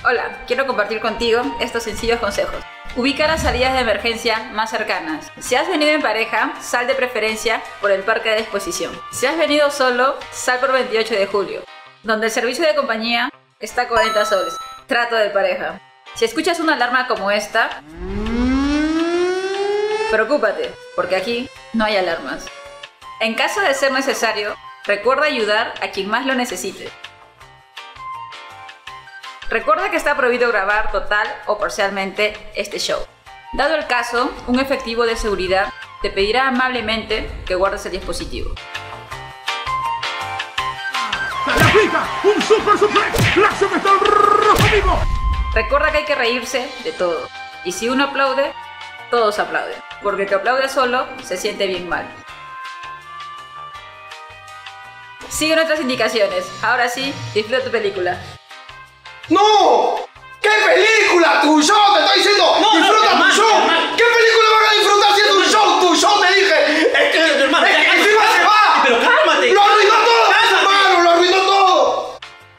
Hola, quiero compartir contigo estos sencillos consejos. Ubica las salidas de emergencia más cercanas. Si has venido en pareja, sal de preferencia por el parque de exposición. Si has venido solo, sal por 28 de julio, donde el servicio de compañía está a 40 soles. Trato de pareja. Si escuchas una alarma como esta, preocúpate, porque aquí no hay alarmas. En caso de ser necesario, recuerda ayudar a quien más lo necesite. Recuerda que está prohibido grabar total o parcialmente este show. Dado el caso, un efectivo de seguridad te pedirá amablemente que guardes el dispositivo. ¡Se le aplica un super suplex! ¡La acción está rojo vivo! Recuerda que hay que reírse de todo. Y si uno aplaude, todos aplauden. Porque el que aplaude solo se siente bien mal. Sigue nuestras indicaciones. Ahora sí, disfruta tu película. ¡No! ¿Qué película? ¡Tu show! ¡Te estoy diciendo! No, ¡disfruta hermano, tu show! hermano. ¿Qué película van a disfrutar siendo un show? ¡Tu show! Te dije. Es que hermano, encima se va. pero cálmate. ¡Lo arruinó todo! Cálmate. ¡Hermano, lo arruinó todo!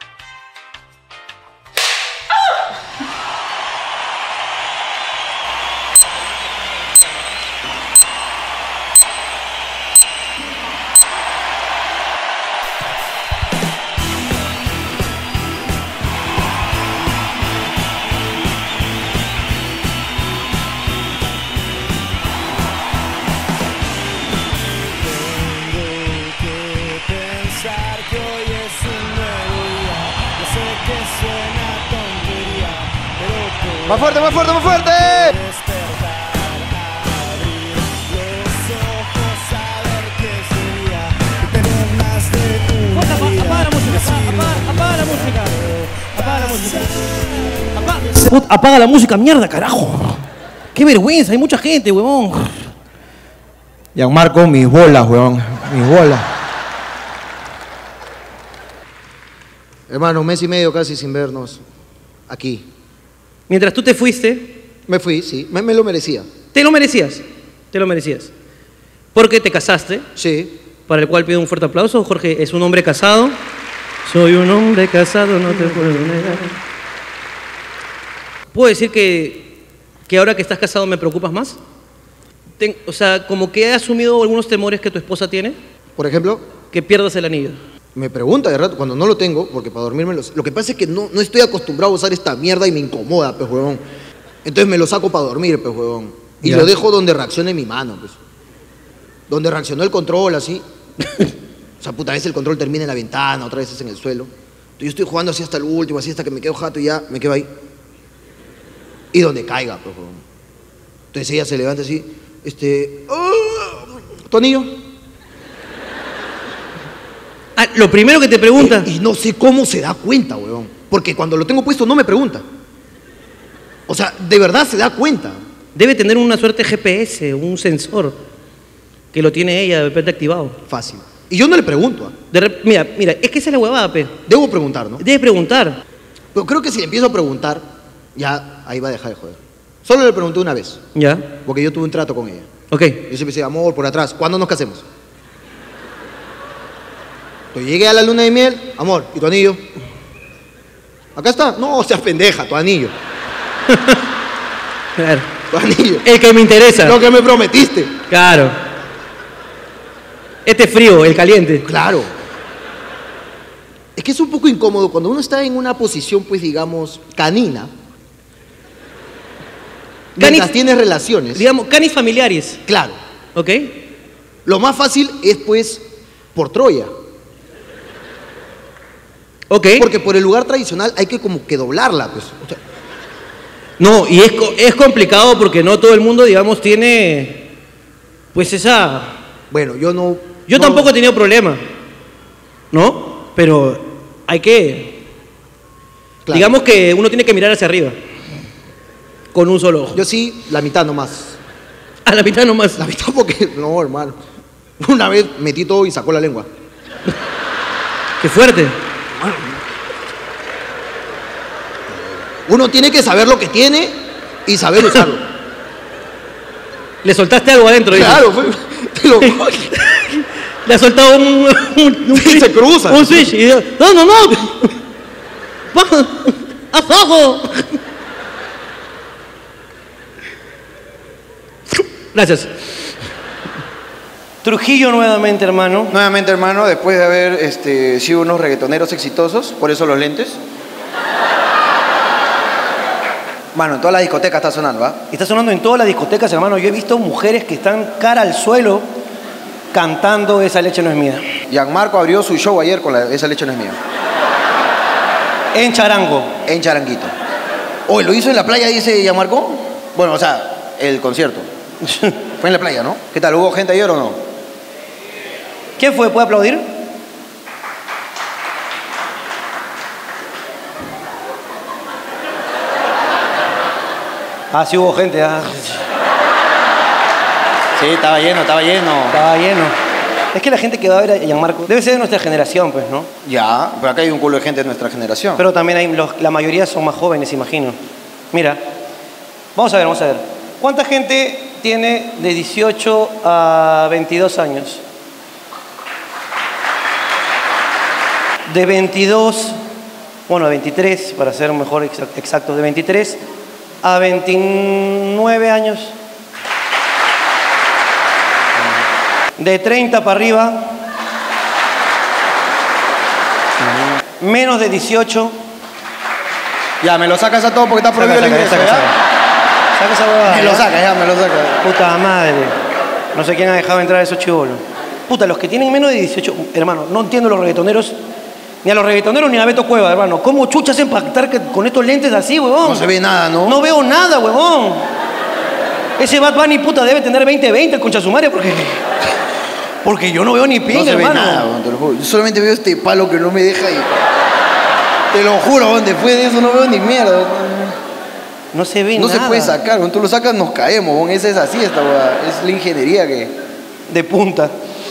¡Más fuerte, más fuerte, más fuerte! Apaga la música, apaga la música. Apaga la música. Apaga la música, mierda, carajo. Qué vergüenza, hay mucha gente, huevón. Gianmarco, mis bolas, weón. Mis bolas. Hermano, un mes y medio casi sin vernos. Aquí. Mientras tú te fuiste, Me fui, sí. Me lo merecía. te lo merecías. Te lo merecías. Porque te casaste, Sí. para el cual pido un fuerte aplauso. Jorge es un hombre casado. Soy un hombre casado, no te puedo negar. ¿Puedo decir que ahora que estás casado me preocupas más? O sea, como que he asumido algunos temores que tu esposa tiene, Por ejemplo, que pierdas el anillo. me pregunta de rato cuando no lo tengo, porque para dormirme lo que pasa es que no estoy acostumbrado a usar esta mierda y me incomoda, pues, huevón. Entonces me lo saco para dormir, pues, huevón. Y Ya. lo dejo donde reaccione mi mano, pues. Donde reaccionó el control, así. O sea, puta, a veces el control termina en la ventana, otra vez es en el suelo. Entonces yo estoy jugando así hasta el último, así hasta que me quedo jato y ya me quedo ahí. Y donde caiga, pues, huevón. Entonces ella se levanta así, ¿tu anillo? Ah, lo primero que te pregunta. Y no sé cómo se da cuenta, weón. Porque cuando lo tengo puesto no me pregunta. O sea, de verdad se da cuenta. Debe tener una suerte GPS, un sensor, que lo tiene ella de repente activado. Fácil. Y yo no le pregunto. Mira, es que esa es la huevada, pe. Debo preguntar, ¿no? Debes preguntar. Pero creo que si le empiezo a preguntar, ya ahí va a dejar de joder. Solo le pregunté una vez, ¿Ya? porque yo tuve un trato con ella. Ok. Yo siempre decía, amor, por atrás, ¿cuándo nos casemos? Entonces llegué a la luna de miel, amor, ¿y tu anillo? Acá está. No, seas pendeja, tu anillo. Claro. Tu anillo. El que me interesa. Lo que me prometiste. Claro. Este frío, el caliente. Claro. Es que es un poco incómodo cuando uno está en una posición, pues digamos, canina. Mientras tienes relaciones. Digamos, canis familiares. Claro. ¿Ok? Lo más fácil es, pues, por Troya. Ok. Porque por el lugar tradicional hay que como que doblarla, pues. O sea, No, y es complicado porque no todo el mundo, digamos, tiene pues esa... bueno, yo no... Yo no- tampoco he tenido problema, ¿no? Pero hay que... Claro. Digamos que uno tiene que mirar hacia arriba, con un solo ojo. Yo sí, la mitad nomás. A la mitad nomás. La mitad porque... No, hermano. Una vez metí todo y sacó la lengua. Qué fuerte. Uno tiene que saber lo que tiene y saber usarlo. Le soltaste algo adentro, dices. Claro, fue... te lo- Le ha soltado un Sí, se cruza. Un switch. Y yo, no. Vamos. ¡Abajo! Gracias. Trujillo nuevamente, hermano. Nuevamente, hermano, después de haber sido unos reggaetoneros exitosos, por eso los lentes. Mano, en toda la discoteca está sonando, ¿va? Está sonando en todas las discotecas, hermano. Yo he visto mujeres que están cara al suelo cantando Esa leche no es mía. Gianmarco abrió su show ayer con Esa leche no es mía. En charango. En charanguito. Oye, ¿lo hizo en la playa, dice Gianmarco? Bueno, o sea, el concierto. Fue en la playa, ¿no? ¿Qué tal? ¿Hubo gente ayer o no? ¿Quién fue? ¿Puede aplaudir? Ah, sí hubo gente. Ah. Sí, estaba lleno, estaba lleno. Estaba lleno. Es que la gente que va a ver a Gianmarco debe ser de nuestra generación, pues, ¿no? Ya, pero acá hay un culo de gente de nuestra generación. Pero también hay la mayoría son más jóvenes, imagino. Mira, vamos a ver, vamos a ver. ¿Cuánta gente tiene de 18 a 22 años? De 22, bueno, 23, para ser mejor exacto, de 23 a 29 años. De 30 para arriba. Menos de 18. Ya, me lo sacas a todo porque está prohibido el ingreso, ¿ya? Saca esa huevada. Me lo saca, ya, me lo saca. Puta madre. No sé quién ha dejado entrar a esos chibolos. Puta, los que tienen menos de 18... Hermano, no entiendo los reggaetoneros. Ni a los reggaetoneros ni a Beto Cueva, hermano. ¿Cómo chucha hacen pactar con estos lentes así, huevón? No se ve nada, ¿no? No veo nada, huevón. Ese Bad Bunny, puta, debe tener 20-20 el concha sumaria porque yo no veo ni pinga, no se hermano. ve nada, te lo juro. Yo solamente veo este palo que no me deja y... Te lo juro, después de eso no veo ni mierda. No se ve nada. No se puede sacar, cuando tú lo sacas nos caemos, esa es así, esta hueá. Es la ingeniería que... De punta.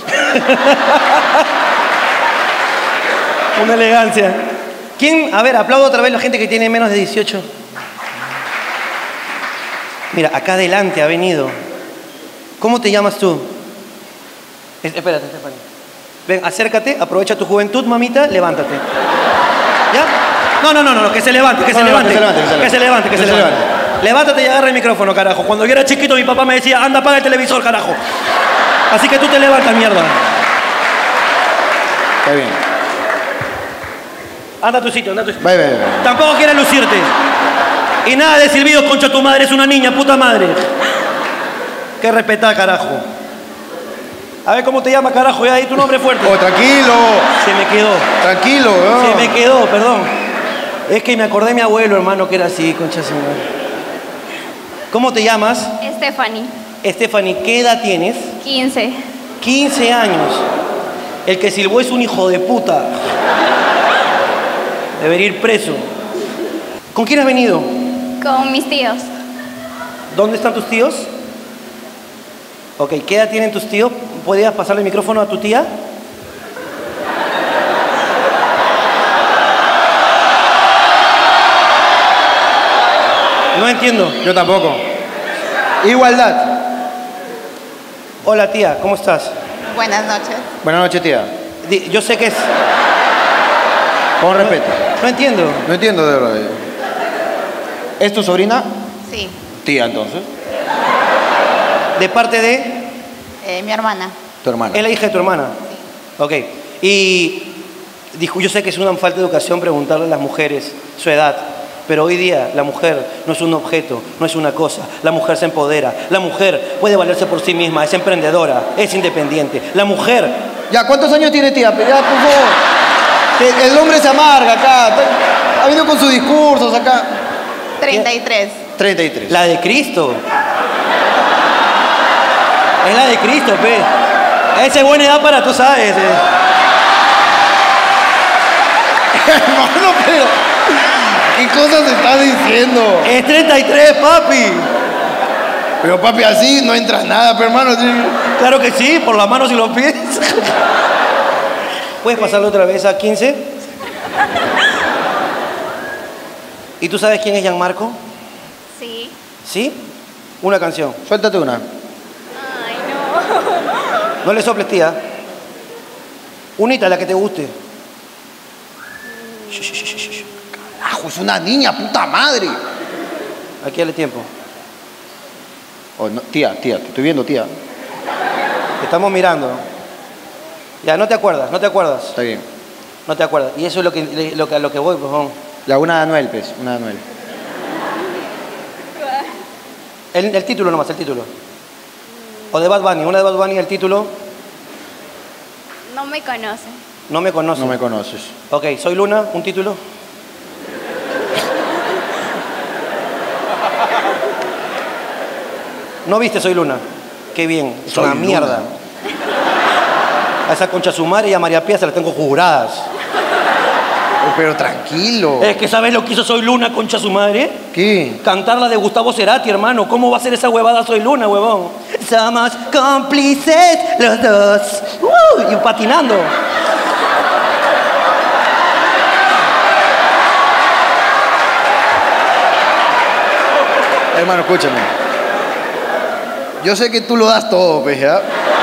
Una elegancia. ¿Quién? A ver, aplaudo otra vez a la gente que tiene menos de 18. Mira, acá adelante ha venido. ¿Cómo te llamas tú? Espérate, Stephanie. Ven, acércate, aprovecha tu juventud, mamita, levántate. ¿Ya? No, que se levante, que se levante. Levántate y agarra el micrófono, carajo. Cuando yo era chiquito, mi papá me decía, anda, apaga el televisor, carajo. Así que tú te levantas, mierda. Está bien. Anda a tu sitio, anda a tu sitio. Ve. Tampoco quieres lucirte. Y nada de silbidos, concha tu madre, es una niña, puta madre. Que respetar, carajo. A ver cómo te llama, carajo, ya ahí tu nombre fuerte. Oh, tranquilo. Se me quedó. Tranquilo, ¿no? Se me quedó, perdón. Es que me acordé de mi abuelo, hermano, que era así, concha su madre. ¿Cómo te llamas? Stephanie. Stephanie, ¿qué edad tienes? 15. 15 años. El que silbó es un hijo de puta. Debería ir preso. ¿Con quién has venido? Con mis tíos. ¿Dónde están tus tíos? Ok, ¿qué edad tienen tus tíos? ¿Podrías pasarle el micrófono a tu tía? No entiendo. Yo tampoco. Igualdad. Hola, tía, ¿cómo estás? Buenas noches. Buenas noches, tía. Yo sé que es... Con respeto. No entiendo. No entiendo, de verdad. ¿Es tu sobrina? Sí. Tía, entonces. ¿De parte de...? Mi hermana. Tu hermana. ¿Es la hija de tu hermana? Sí. Ok. Y yo sé que es una falta de educación preguntarle a las mujeres su edad, pero hoy día la mujer no es un objeto, no es una cosa. La mujer se empodera. La mujer puede valerse por sí misma, es emprendedora, es independiente. La mujer... Ya, ¿cuántos años tiene, tía? Ya, por favor. El hombre se amarga acá. Ha venido con sus discursos acá. 33. 33. La de Cristo. Es la de Cristo, pe. Esa es buena edad para, tú sabes. Hermano, pero... ¿Qué cosas estás diciendo? Es 33, papi. Pero papi, así no entras nada, pero hermano. ¿Sí? Claro que sí, por las manos y los pies. ¿Puedes pasarle otra vez a 15? ¿Y tú sabes quién es Gianmarco? Sí. ¿Sí? Una canción. Suéltate una. Ay, no. No le soples, tía. Unita, la que te guste. Carajo, Es una niña, puta madre. Aquí dale tiempo. Oh, no, tía, te estoy viendo, tía. Te estamos mirando. Ya, no te acuerdas. Está bien. No te acuerdas. Y eso es a lo que voy, por favor. Ya, una de Anuel, pues, una de Anuel. El título nomás, el título. O de Bad Bunny, una de Bad Bunny, el título. No me conoce. No me conoces. No me conoces. Ok, Soy Luna, un título. ¿No viste Soy Luna? Qué bien, es Soy una Luna. mierda. A esa concha su madre y a María Pía se las tengo juradas. Oh, pero tranquilo. Es que ¿sabes lo que hizo Soy Luna, concha su madre? ¿Qué? Cantar la de Gustavo Cerati, hermano. ¿Cómo va a ser esa huevada Soy Luna, huevón? Somos cómplices los dos. Y patinando. Hermano, escúchame. Yo sé que tú lo das todo, pues, ¿ya?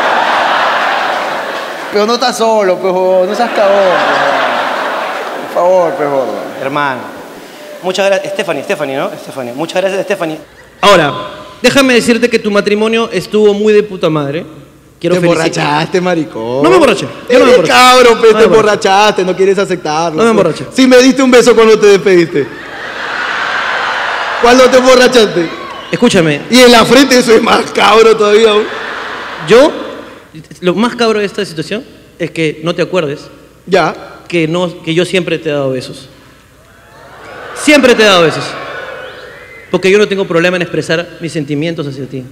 Pero no estás solo, pues, no seas cagón, pues. Por favor, pues, gordo. Hermano. Muchas gracias. Stephanie, ¿no? Stephanie. Muchas gracias, Stephanie. Ahora, déjame decirte que tu matrimonio estuvo muy de puta madre. Quiero Te felicitar. emborrachaste, maricón. No me emborraché. Yo no me Eres emborraché. cabro, pues, No te me emborraché. emborrachaste, no quieres aceptarlo. No me pues. emborraché. Sí me diste un beso cuando te despediste. ¿Cuándo te emborrachaste? Escúchame, Y en la frente eso es más cabro todavía. ¿no? yo, lo más cabro de esta situación es que no te acuerdes Ya. que yo siempre te he dado besos. Siempre te he dado besos. Porque yo no tengo problema en expresar mis sentimientos hacia ti.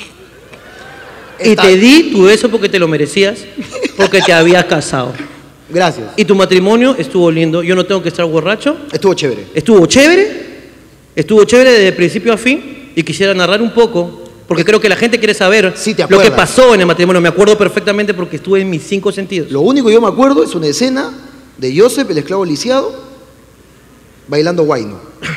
Y Está- te di tu beso porque te lo merecías, porque te habías casado. Gracias. Y tu matrimonio estuvo lindo, yo no tengo que estar borracho. Estuvo chévere. Estuvo chévere desde principio a fin y quisiera narrar un poco, porque creo que la gente quiere saber Sí, te lo que acuerdas. pasó en el matrimonio. Me acuerdo perfectamente porque estuve en mis 5 sentidos. Lo único que yo me acuerdo es una escena de Joseph, el esclavo lisiado, bailando guayno.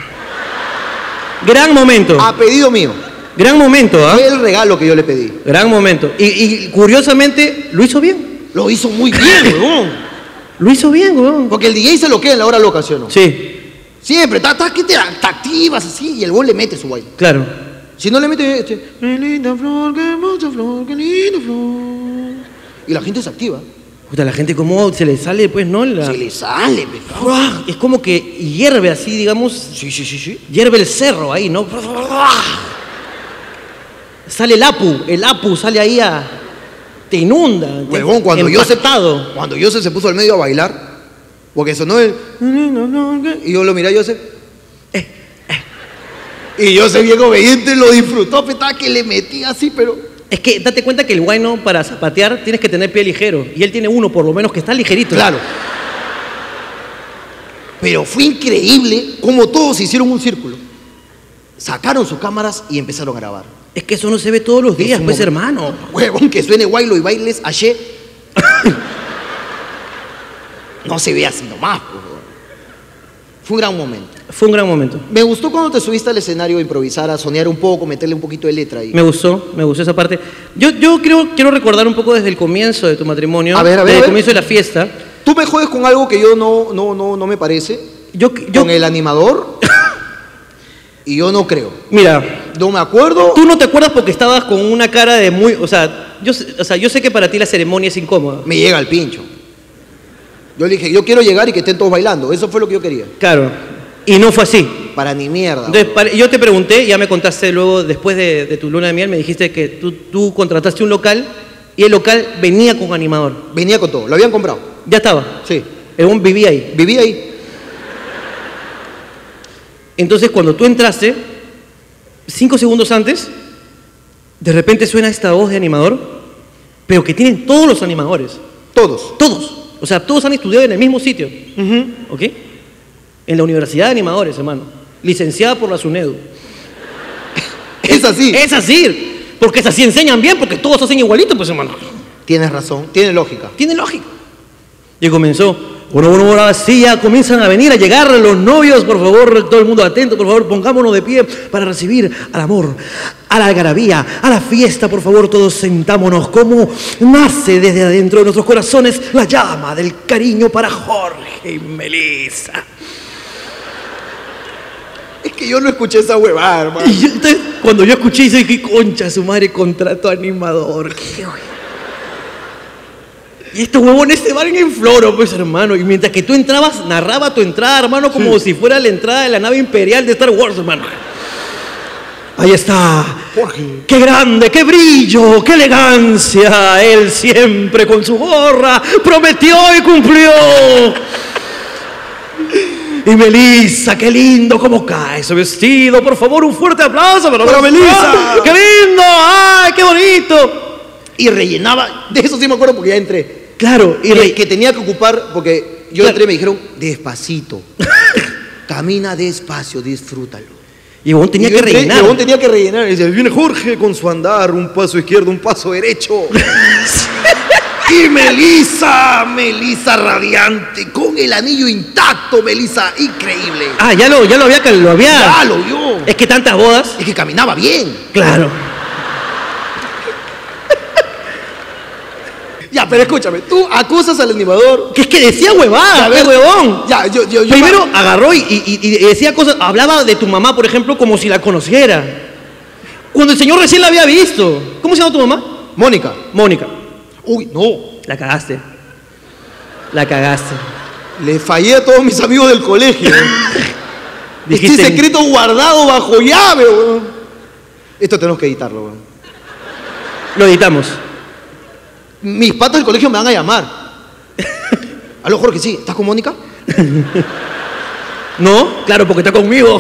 Gran momento, A pedido mío. gran momento, ¿ah? Fue el regalo que yo le pedí. Gran momento. Y curiosamente, lo hizo bien. Lo hizo muy bien, weón. Lo hizo bien, weón. Porque el DJ se lo queda en la hora loca, ¿sí o no? Sí, Siempre, te activas así y el gol le mete su baile. claro. Si no le mete, qué linda flor, qué hermosa flor, qué linda flor. Y la gente se activa. Puta, la gente como se le sale, pues, ¿no? Se le sale, pescado. ¡Uah! Es como que hierve así, digamos. Sí. Hierve el cerro ahí, ¿no? Sale el apu sale ahí te inunda. Huevón, cuando Empastado. Joseph se puso al medio a bailar, porque sonó el... Y yo lo miré a Joseph. Y Joseph, bien obediente, lo disfrutó, petá, que le metía así, pero... Es que date cuenta que el guayno para zapatear tienes que tener pie ligero. Y él tiene uno, por lo menos, que está ligerito. Claro. Pero fue increíble cómo todos hicieron un círculo. Sacaron sus cámaras y empezaron a grabar. Es que eso no se ve todos los días, Es un pues, momento. hermano. Huevón, que suene guaylo y bailes ayer. No se ve así nomás, pues, huevón. Fue un gran momento. Fue un gran momento. Me gustó cuando te subiste al escenario a improvisar, a soñar un poco, meterle un poquito de letra ahí. Me gustó esa parte. Yo quiero recordar un poco desde el comienzo de tu matrimonio. A ver, desde el a ver. comienzo de la fiesta. Tú me jodes con algo que yo no me parece. Yo, Con el animador. Y yo no creo. mira, No me acuerdo. tú no te acuerdas porque estabas con una cara de muy... O sea, yo sé que para ti la ceremonia es incómoda. Me llega el pincho. Yo le dije, yo quiero llegar y que estén todos bailando. Eso fue lo que yo quería. Claro. Y no fue así. Para ni mierda. Entonces, yo te pregunté, ya me contaste luego, después de tu luna de miel, me dijiste que tú contrataste un local y el local venía con animador. Venía con todo. Lo habían comprado. Ya estaba. Sí. El hombre vivía ahí. Vivía ahí. Entonces, cuando tú entraste, 5 segundos antes, de repente suena esta voz de animador, pero que tienen todos los animadores. Todos. Todos. O sea, todos han estudiado en el mismo sitio. ¿Ok? En la Universidad de Animadores, hermano. Licenciada por la SUNEDU. Es así. Es así. Porque es así, enseñan bien, porque todos hacen igualito, pues, hermano. Tienes razón. Tiene lógica. Tiene lógica. Y comenzó. Bueno, ahora sí ya comienzan a venir, a llegar los novios, por favor, todo el mundo atento, por favor, pongámonos de pie para recibir al amor, a la algarabía, a la fiesta, por favor, todos sentámonos, como nace desde adentro de nuestros corazones la llama del cariño para Jorge y Melissa. Que yo no escuché esa huevada, hermano. Y entonces, cuando yo escuché eso, dije, concha, su madre, contrato animador. ¿Qué, güey? Y estos huevones se van en floro, pues, hermano. Y mientras que tú entrabas, narraba tu entrada, hermano, como si fuera la entrada de la nave imperial de Star Wars, hermano. Ahí está. Jorge. ¡Qué grande, qué brillo, qué elegancia! Él siempre con su gorra prometió y cumplió. Y Melissa, qué lindo cómo cae ese vestido. Por favor, un fuerte aplauso para Melissa. ¡Qué lindo! ¡Ay, qué bonito! Y rellenaba, de eso sí me acuerdo porque ya entré. Claro, Que tenía que ocupar, porque yo entré y me dijeron, despacito. Camina despacio, disfrútalo. Y vos tenía Y yo que entré, rellenar. y vos tenía que rellenar. Y decía, viene Jorge con su andar, un paso izquierdo, un paso derecho. Y Melissa radiante, con el anillo intacto, Melissa, increíble. Ah, ya lo había. Ya lo vio. Es que tantas bodas. Es que caminaba bien. Claro. Ya, pero escúchame, tú acusas al animador. Que es que decía huevada, A ver, qué huevón. Ya, yo Primero agarró y decía cosas, hablaba de tu mamá, por ejemplo, como si la conociera. Cuando el señor recién la había visto. ¿Cómo se llama tu mamá? Mónica. Mónica. Uy, no. La cagaste. La cagaste. Le fallé a todos mis amigos del colegio. Este Dijiste- secreto guardado bajo llave, weón. Esto tenemos que editarlo, weón. Lo editamos. Mis patas del colegio me van a llamar. Aló, Jorge, sí. ¿Estás con Mónica? ¿No? Claro, porque está conmigo.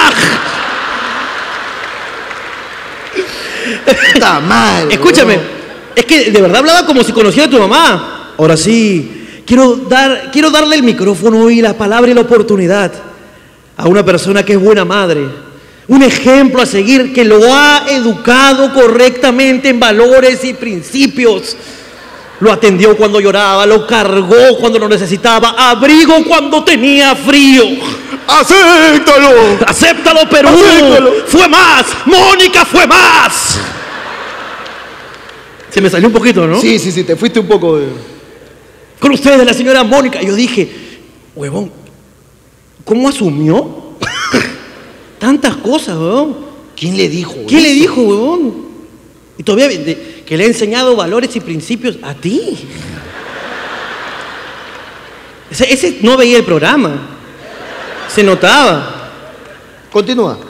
Está mal. Escúchame, weón. es que de verdad hablaba como si conociera a tu mamá. Ahora sí, quiero darle el micrófono y la palabra y la oportunidad a una persona que es buena madre, un ejemplo a seguir, que lo ha educado correctamente en valores y principios. Lo atendió cuando lloraba, lo cargó cuando lo necesitaba, abrigo cuando tenía frío. ¡Acéptalo! ¡Acéptalo, Perú! ¡Acéptalo! ¡Fue más! ¡Mónica fue más! Se me salió un poquito, ¿no? Sí, te fuiste un poco de... Con ustedes, la señora Mónica. Yo dije, huevón, ¿cómo asumió tantas cosas, huevón? ¿Quién le dijo? ¿Quién le eso? dijo, huevón? Y todavía que le ha enseñado valores y principios a ti. Ese no veía el programa. Se notaba. Continúa.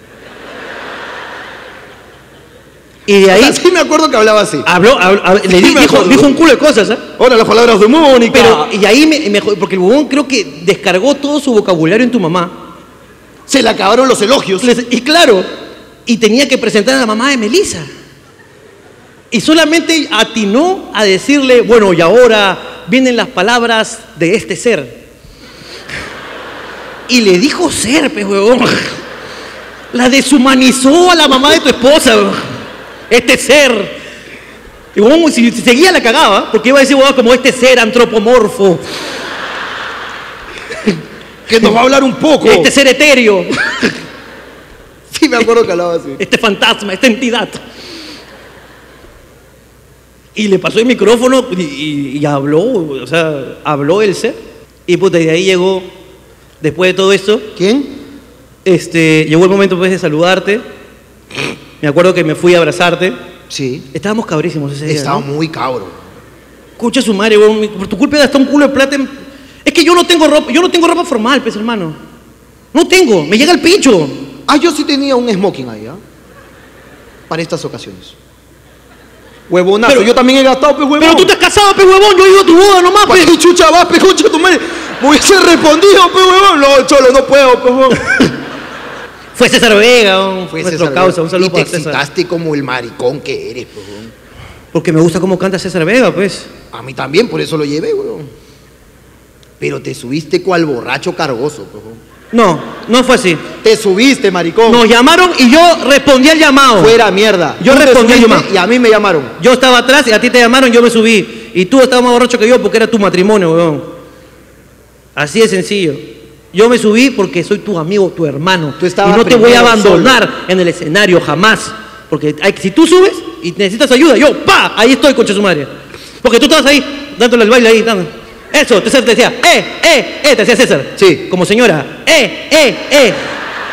Y de ahí O sea, sí me acuerdo que hablaba así. le Sí me acuerdo. dijo un culo de cosas, ¿eh? Ahora las palabras de Mónica. Pero, y ahí porque el huevón creo que descargó todo su vocabulario en tu mamá. Se le acabaron los elogios. Y claro, y tenía que presentar a la mamá de Melissa. Y solamente atinó a decirle, bueno, y ahora vienen las palabras de este ser. Y le dijo ser, pues, huevón. La deshumanizó a la mamá de tu esposa, huevón. Este ser. Y huevón, si seguía la cagaba, porque iba a decir, huevón, como este ser antropomorfo. Que nos va a hablar un poco. Este ser etéreo. Sí me acuerdo que hablaba así. Este fantasma, esta entidad. Y le pasó el micrófono y habló, o sea, habló el ser. Y puta, y de ahí llegó, después de todo esto, ¿Quién? llegó el momento pues de saludarte. Me acuerdo que me fui a abrazarte. Sí. Estábamos cabrísimos ese día, Estaba ¿no? muy cabro. Escucha su madre, weón, por tu culpa gastó un culo de plata. Es que yo no tengo ropa formal, pues, hermano. No tengo, me llega el pincho. Ah, yo sí tenía un smoking ahí, ¿ah? Para estas ocasiones. Huevonazo, Pero- yo también he gastado, pues, huevón. Pero tú te has casado, pe huevón, yo he ido a tu boda nomás, ¿Para pe. qué chucha vas, pe, concha tu madre? Me hubiese respondido, pe, huevón. No, cholo, no puedo, pe, huevón. Fue César Vega, weón, Fue nuestro César causa, Vega. un saludo Y te para César. excitaste como el maricón que eres, pe, huevón. Porque me gusta cómo canta César Vega, pues. A mí también, por eso lo llevé, huevón. Pero te subiste cual borracho cargoso, pe, huevón. No fue así. Te subiste, maricón. Nos llamaron y yo respondí al llamado. Fuera mierda. Yo Tú te respondí al subiste llamado. y a mí me llamaron. Yo estaba atrás y a ti te llamaron, yo me subí. Y tú estabas más borracho que yo porque era tu matrimonio, weón. Así de sencillo. Yo me subí porque soy tu amigo, tu hermano. Tú estabas y no te voy a primero abandonar en el escenario, jamás. Porque si tú subes y necesitas ayuda, yo, ¡pa! Ahí estoy, concha su madre. Porque tú estabas ahí, dándole el baile ahí, dando. Eso, César te decía, te decía César. Sí. Como señora,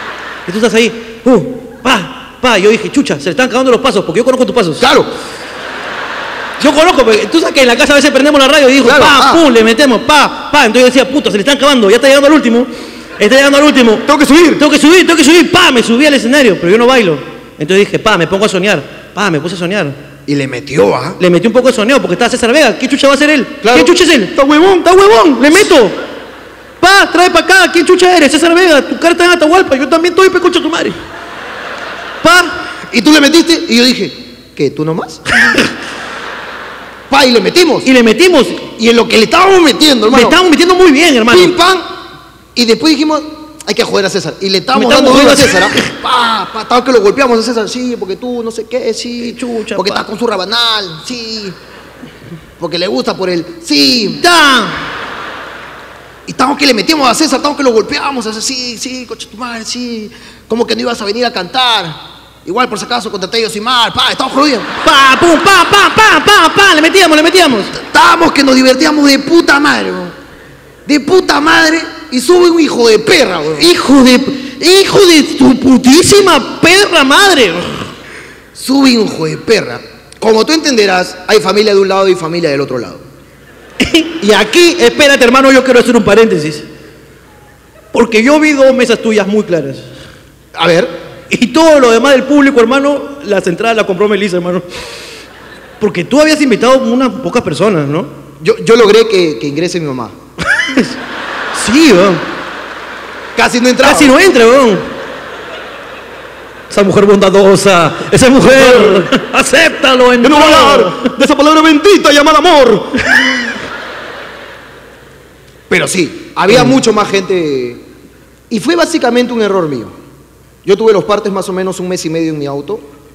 Y tú estás ahí, yo dije, chucha, se le están acabando los pasos, porque yo conozco tus pasos. Claro. Yo conozco, porque tú sabes que en la casa a veces prendemos la radio y digo, Claro, pum, le metemos, Entonces yo decía, puta, se le están acabando, ya está llegando al último. Tengo que subir. Tengo que subir, me subí al escenario, pero yo no bailo. Entonces dije, me pongo a soñar. Me puse a soñar. Y le metió, ¿ah? Le metí un poco de soneo porque estaba César Vega. ¿Quién chucha va a ser él? Claro. ¿Quién chucha es él? Está huevón, le meto. Trae para acá, ¿quién chucha eres? César Vega, tu cara está en Atahualpa, yo también estoy, concha tu madre. Y tú le metiste, y yo dije, ¿qué, tú nomás? Y le metimos. Y en lo que le estábamos metiendo, hermano. Le estábamos metiendo muy bien, hermano. Pim, pam. Y después dijimos, hay que joder a César. Y le estábamos dando duro a César. Estaba que lo golpeamos a César. Sí, porque tú no sé qué, sí. Chucha, porque estás con su rabanal, sí. Porque le gusta por él, sí. Y estamos que le metíamos a César, estamos que lo golpeamos. Sí, coche tu madre, sí. ¿Cómo que no ibas a venir a cantar? Igual por si acaso contraté yo sin mal, estamos jodidos. Le metíamos. Estábamos que nos divertíamos de puta madre, bro. De puta madre. Y sube un hijo de perra, bro. Hijo de tu putísima perra madre. Sube un hijo de perra. Como tú entenderás, hay familia de un lado y familia del otro lado. Y aquí, espérate, hermano, yo quiero hacer un paréntesis. Porque yo vi 2 mesas tuyas muy claras. A ver. Y todo lo demás del público, hermano, las entradas las compró Melissa, hermano. Porque tú habías invitado unas pocas personas, ¿no? Yo logré que ingrese mi mamá. Sí, weón. Casi no entraba. Casi no entra, weón. Esa mujer bondadosa, esa mujer, acéptalo, entró. Yo no voy a hablar de esa palabra bendita llamada amor. Pero sí, había mucho más gente. Y fue básicamente un error mío. Yo tuve los partes más o menos 1 mes y medio en mi auto.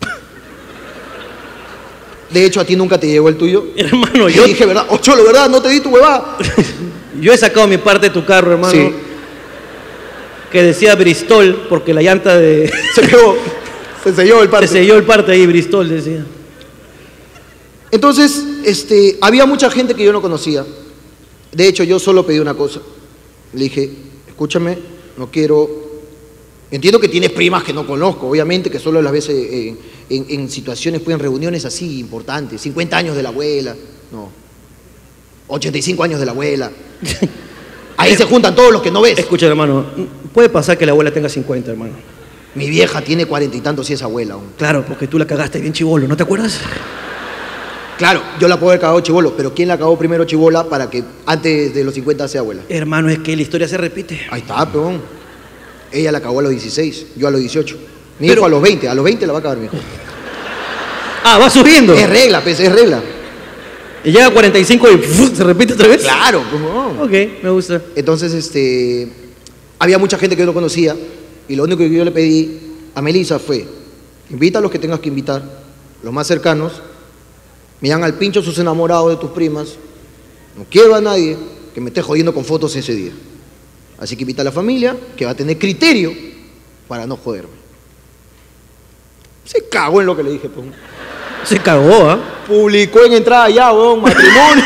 De hecho, a ti nunca te llegó el tuyo. Hermano, yo dije, ¿verdad? Cholo, ¿verdad? No te di tu huevada. Yo he sacado mi parte de tu carro, hermano. Sí. Que decía Bristol, porque la llanta de... Se selló el parte. Se selló el parte ahí, Bristol decía. Entonces, había mucha gente que yo no conocía. De hecho, yo solo pedí una cosa. Le dije, escúchame, no quiero... Entiendo que tienes primas que no conozco, obviamente, que solo las ves en situaciones, pues en reuniones así importantes. 50 años de la abuela, no. 85 años de la abuela. Ahí se juntan todos los que no ves. Escucha, hermano, puede pasar que la abuela tenga 50, hermano. Mi vieja tiene 40 y tantos y es abuela aún. Claro, porque tú la cagaste bien chibolo, ¿no te acuerdas? Claro, yo la puedo haber cagado chibolo, pero ¿quién la cagó primero chibola para que antes de los 50 sea abuela? Hermano, es que la historia se repite. Ahí está, peón. Ella la cagó a los 16, yo a los 18. Mi hijo a los 20 la va a cagar mi hijo. Va subiendo. Es regla, pues, es regla. Y llega a 45 y se repite otra vez. Claro, pues no. Ok, me gusta. Entonces, había mucha gente que yo no conocía y lo único que yo le pedí a Melissa fue, invita a los que tengas que invitar, los más cercanos, me dan al pincho sus enamorados de tus primas, no quiero a nadie que me esté jodiendo con fotos ese día. Así que invita a la familia, que va a tener criterio para no joderme. Se cagó en lo que le dije, pues. Se cagó, ¿ah? Publicó en entrada ya, weón, matrimonio.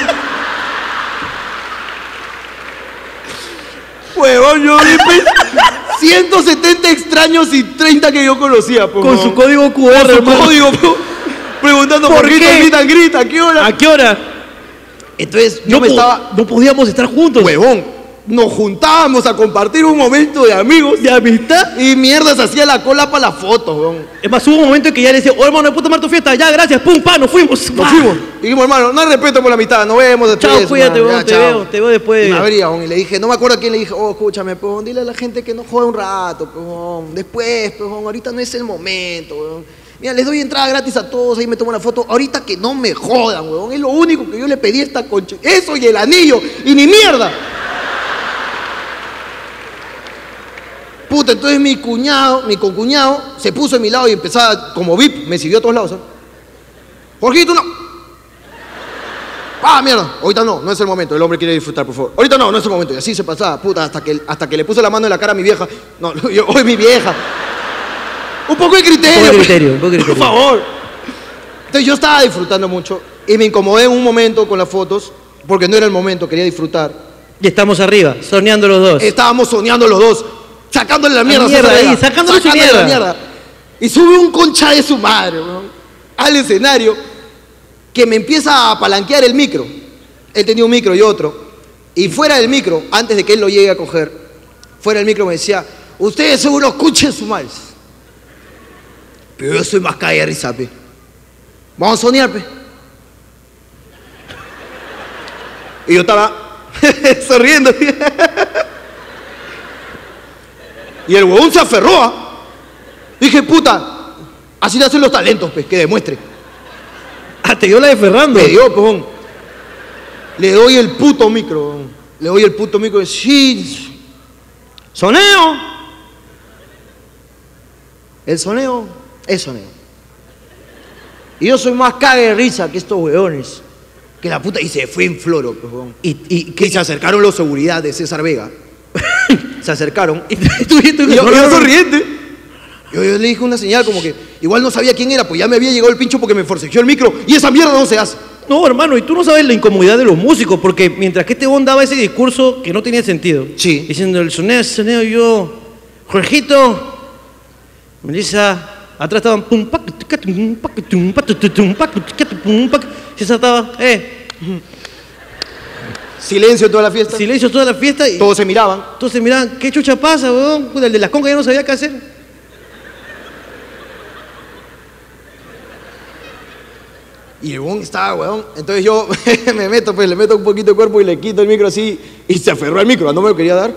Huevón, yo dije 170 extraños y 30 que yo conocía, pues. Con su código QR, con su hermano. código, pues, preguntando por qué grita, ¿a qué hora? ¿A qué hora? Entonces, no podíamos estar juntos. Huevón. Nos juntábamos a compartir un momento de amigos, de amistad, y mierda se hacía la cola para la foto, weón. Es más, hubo un momento en que ya le decía, hermano, ¿me puedo tomar tu fiesta? Ya, gracias, pum, pa, nos fuimos. Y dijimos, hermano, no hay respeto por la amistad, nos vemos después. Chao, cuídate, weón, te veo después. Y me abría, weón, y le dije, no me acuerdo a quién le dije, escúchame, weón, dile a la gente que no juegue un rato, weón, después, weón, ahorita no es el momento, weón. Mira, les doy entrada gratis a todos, ahí me tomo una foto, ahorita que no me jodan, weón, es lo único que yo le pedí a esta concha. Eso y el anillo, y ni mierda. Puta, entonces mi concuñado, se puso a mi lado y empezaba como VIP, me siguió a todos lados, ¿sabes? Jorgito, no. Mierda, ahorita no es el momento, el hombre quiere disfrutar, por favor. Ahorita no es el momento, y así se pasaba, puta, hasta que le puse la mano en la cara a mi vieja. No, hoy mi vieja. Un poco de criterio. Por favor. Entonces yo estaba disfrutando mucho y me incomodé en un momento con las fotos, porque no era el momento, quería disfrutar. Y estamos arriba, soñando los dos. Estábamos soñando los dos. sacándole la mierda. mierda a César ahí, Vega, sacándole su la mierda. mierda. Y sube un concha de su madre, weón, al escenario, que me empieza a palanquear el micro. Él tenía un micro y otro. Y fuera del micro, antes de que él lo llegue a coger, fuera del micro me decía, ustedes seguro escuchen su madre. Pero yo soy más calle de risa, pe. Vamos a soñar, pe. Y yo estaba sonriendo. Y el huevón se aferró. Dije, puta, así le hacen los talentos, pe, que demuestre. Ah, te dio la de Ferrando. Me dio, pejón. Le doy el puto micro, weón. Le doy el puto micro y sí. Soneo. El soneo es soneo. Y yo soy más cague de risa que estos weones. Que la puta. Y se fue en floro, pejón. Y Que se acercaron los seguridad de César Vega. Se acercaron. y tú Y yo sonriente. Yo le dije una señal como que igual no sabía quién era, pues ya me había llegado el pincho porque me forcejeó el micro y esa mierda no se hace. No, hermano, y tú no sabes la incomodidad de los músicos, porque mientras que este bon daba ese discurso que no tenía sentido, Sí. diciendo el soneo, yo, Jorgito, Melissa, atrás estaban pum, pac, tum, pac, tum, pac, tum, pac, pum, pac, y esa estaba, Silencio en toda la fiesta. silencio toda la fiesta y Todos se miraban. todos se miraban, ¿qué chucha pasa, weón? Puta, el de las congas ya no sabía qué hacer. Y el weón estaba, weón. Entonces yo me meto, pues le meto un poquito de cuerpo y le quito el micro así. Y se aferró al micro, no me lo quería dar.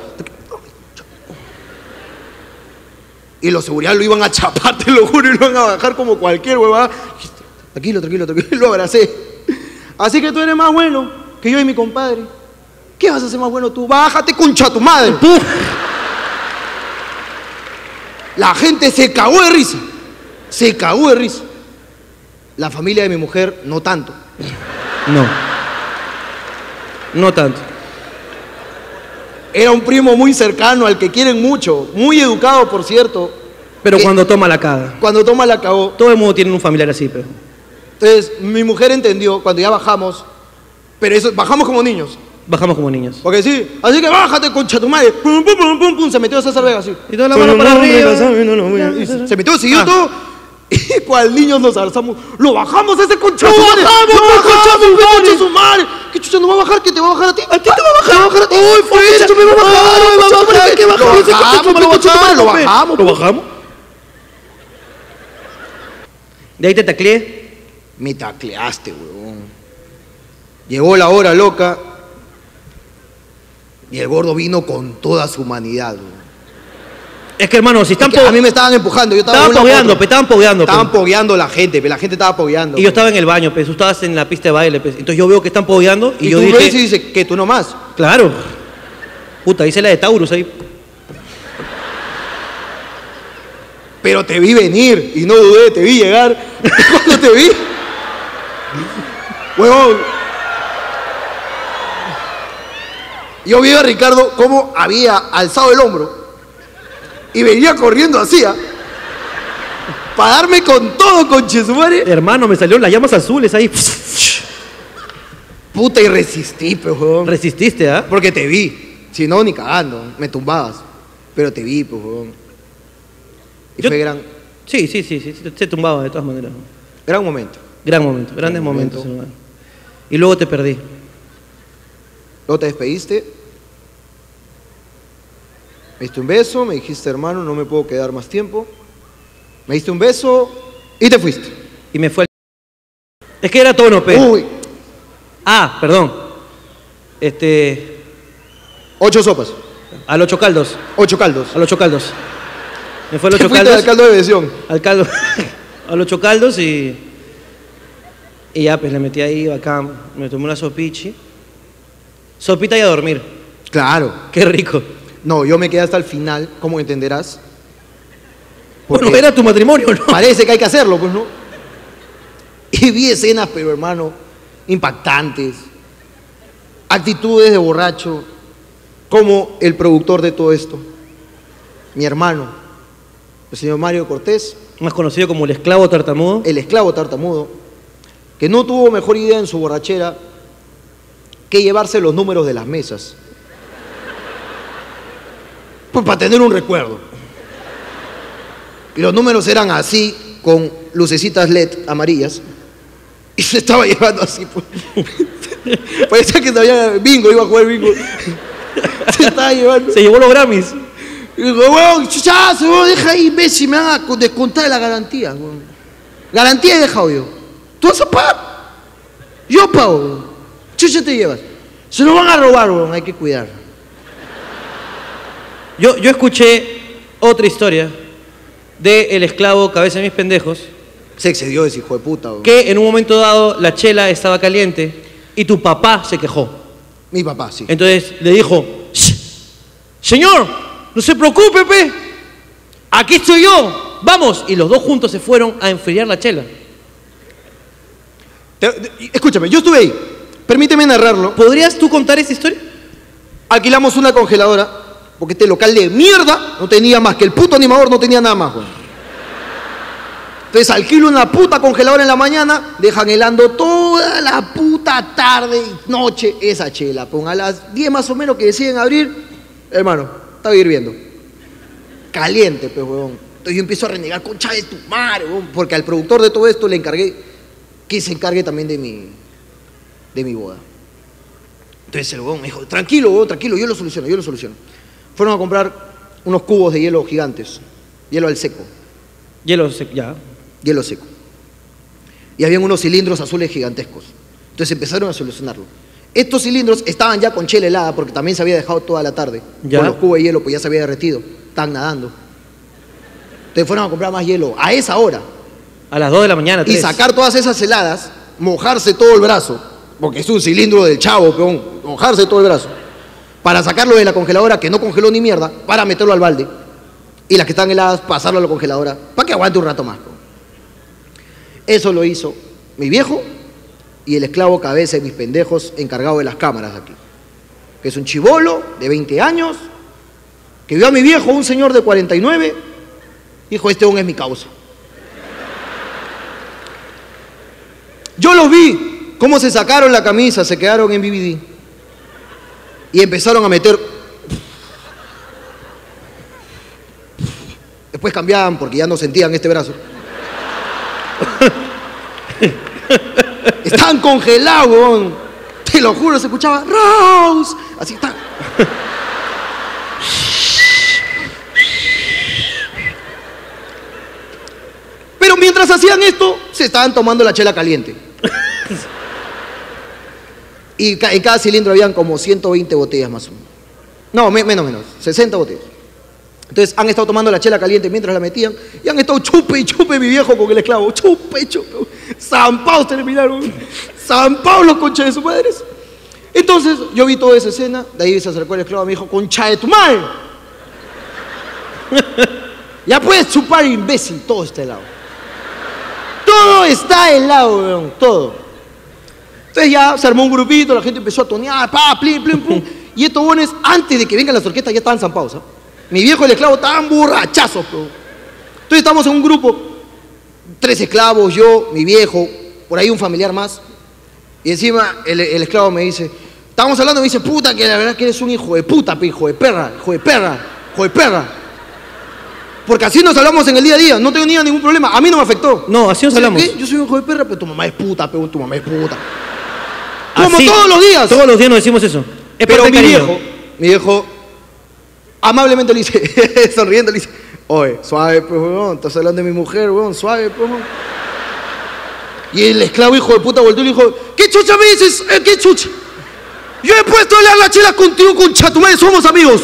Y los seguridad lo iban a chapar, te lo juro, y lo iban a bajar como cualquier huevada. Tranquilo, tranquilo, tranquilo. Y lo abracé. Así que tú eres más bueno que yo y mi compadre. ¿Qué vas a hacer más bueno tú? Bájate, concha tu madre. La gente se cagó de risa. Se cagó de risa. La familia de mi mujer, no tanto. No tanto. Era un primo muy cercano, al que quieren mucho. Muy educado, por cierto. Pero Que cuando toma la caga. Cuando toma la cagó. Todo el mundo tiene un familiar así, pero. Entonces, mi mujer entendió cuando ya bajamos. Pero eso, bajamos como niños. Bajamos como niños. Porque sí, así que bájate, concha tu madre. Pum, pum, pum, pum, pum, se metió a César Vega así. Y toda la mano para arriba. Y se metió, siguió todo. Y cual niños nos alzamos. Lo bajamos a ese concha ¡Lo su madre. bajamos, ¡Lo concha bajamos, su concha su madre! ¿Qué chucha no va a bajar? ¿Qué te va a bajar a ti? ¿A ti te va a bajar? ¿Te va a bajar a ti? ¡Uy, fue ¿Qué chucha me va a bajar? ¡Ay, va a bajar! ¿Qué bajamos? Lo bajamos, Lo bajamos. bajamos. De ahí te tacleé. Me tacleaste, huevón. Llegó la hora loca y el gordo vino con toda su humanidad, huevón. Es que, hermano, si están Es que a mí me estaban empujando, yo estaba estaban de un lado pogueando, para otro. estaban pogueando. Estaban pogueando la gente, la gente estaba pogueando. Y yo estaba en el baño, tú estabas en la pista de baile. Entonces yo veo que están pogueando y Y yo tú dije, ves y dices que tú nomás. claro. Puta, hice la de Taurus ahí. Pero te vi venir y no dudé, te vi llegar. Cuando te vi, huevón. Yo vi a Ricardo cómo había alzado el hombro y venía corriendo así, para darme con todo, conchesumare. Hermano, me salieron las llamas azules ahí. Puta, y resistí, pues, huevón. Resististe, ¿ah? Porque te vi. Si no, ni cagando, me tumbabas. Pero te vi, pues, huevón. Y Yo- fue gran Sí, se tumbaba de todas maneras. momento. Gran momento, grandes momento. momentos, hermano. Y luego te perdí. Luego te despediste. Me diste un beso, me dijiste, hermano, no me puedo quedar más tiempo. Me diste un beso y te fuiste. Y me fue al... Es que era tono, pe. Uy, Ah, perdón. 8 sopas, Al 8 caldos. 8 caldos. Al 8 caldos. Me fue al Te 8 fuiste caldos. al caldo de besión. Al caldo. Al 8 caldos y ya, pues le metí ahí bacán. Me tomé una sopichi. Sopita y a dormir. Claro. Qué rico. No, yo me quedé hasta el final, ¿cómo entenderás? Porque Bueno, era tu matrimonio, ¿no? parece que hay que hacerlo, pues, ¿no? Y vi escenas, pero hermano, impactantes. Actitudes de borracho. Como el productor de todo esto, mi hermano, el señor Mario Cortés, Más conocido como el esclavo tartamudo. el esclavo tartamudo, que no tuvo mejor idea en su borrachera que llevarse los números de las mesas. Pues para tener un recuerdo. Y los números eran así, con lucecitas LED amarillas. Y se estaba llevando así, pues. Parecía que sabía bingo, iba a jugar bingo. Se estaba llevando. Se llevó los Grammys. Y digo, weón, chuchazo, weón, deja ahí, imbécil, me van a descontar de la garantía, weón. Garantía he dejado yo. ¿Tú vas a pagar? Yo pago, weón. Chucha te llevas. Se lo van a robar, weón, hay que cuidar. Yo escuché otra historia de el esclavo Cabeza de mis pendejos, Se excedió ese hijo de puta, weón. que en un momento dado la chela estaba caliente y tu papá se quejó. Mi papá, sí. Entonces le dijo, "Shh, señor, no se preocupe, pe. Aquí estoy yo, vamos." Y los dos juntos se fueron a enfriar la chela. Escúchame, yo estuve ahí. Permíteme narrarlo. ¿Podrías tú contar esta historia? Alquilamos una congeladora, porque este local de mierda no tenía más que el puto animador, no tenía nada más, weón. Entonces alquilo una puta congeladora en la mañana, dejan helando toda la puta tarde y noche esa chela. Pon a las 10 más o menos que deciden abrir, hermano, estaba hirviendo. Caliente, pues, weón. Entonces yo empiezo a renegar, concha de tu madre, weón, porque al productor de todo esto le encargué que se encargue también de mi boda. Entonces el weón me dijo, tranquilo, weón, tranquilo, yo lo soluciono. Fueron a comprar unos cubos de hielo gigantes, hielo al seco. Ya. Hielo seco. Y habían unos cilindros azules gigantescos. Entonces empezaron a solucionarlo. Estos cilindros estaban ya con chela helada porque también se había dejado toda la tarde. Ya. Con los cubos de hielo, pues ya se había derretido. Estaban nadando. Entonces fueron a comprar más hielo a esa hora. A las 2 de la mañana, Y 3. sacar todas esas heladas, mojarse todo el brazo, porque es un cilindro del chavo, peón, mojarse todo el brazo, para sacarlo de la congeladora, que no congeló ni mierda, para meterlo al balde. Y las que están heladas, pasarlo a la congeladora, para que aguante un rato más, peón. Eso lo hizo mi viejo y el esclavo Cabeza de mis pendejos encargado de las cámaras aquí. Que es un chibolo de 20 años, que vio a mi viejo, un señor de 49, dijo, este hombre es mi causa. Yo los vi, cómo se sacaron la camisa, se quedaron en BBD y empezaron a meter. Después cambiaban porque ya no sentían este brazo. Estaban congelados, weón. Te lo juro, se escuchaba Rose. Así está. Pero mientras hacían esto, se estaban tomando la chela caliente. Y en cada cilindro habían como 120 botellas más o menos. No, menos, 60 botellas. Entonces han estado tomando la chela caliente mientras la metían y han estado chupe y chupe mi viejo con el esclavo. Chupe y chupe. Zampados terminaron. Zampados los conchas de sus madres. Entonces yo vi toda esa escena. De ahí se acercó el esclavo y me dijo, concha de tu madre. Ya puedes chupar, imbécil. Todo está helado. Todo está helado, weón. Todo. Entonces ya se armó un grupito, la gente empezó a tonear, plim, pum. Y estos buenos, antes de que vengan las orquestas, ya estaban zampados, ¿eh? Mi viejo y el esclavo estaban borrachazos, bro. Entonces estamos en un grupo, 3 esclavos, yo, mi viejo, por ahí un familiar más. Y encima el esclavo me dice, estábamos hablando, me dice, puta, que la verdad que eres un hijo de puta, hijo de perra. Porque así nos hablamos en el día a día, no tenía ningún problema, a mí no me afectó. No, así nos hablamos. ¿Qué? Yo soy un hijo de perra, pero tu mamá es puta, tu mamá es puta. Como Así, todos los días. Todos los días nos decimos eso. Es Pero parte mi del cariño. viejo, amablemente le dice, sonriendo le dice, oye, suave, pues, weón, estás hablando de mi mujer, weón, suave, pues, weón. Y el esclavo hijo de puta volteó y le dijo, ¿qué chucha me dices? ¿Qué chucha? Yo he puesto a leer la chela contigo, concha tu madre, somos amigos.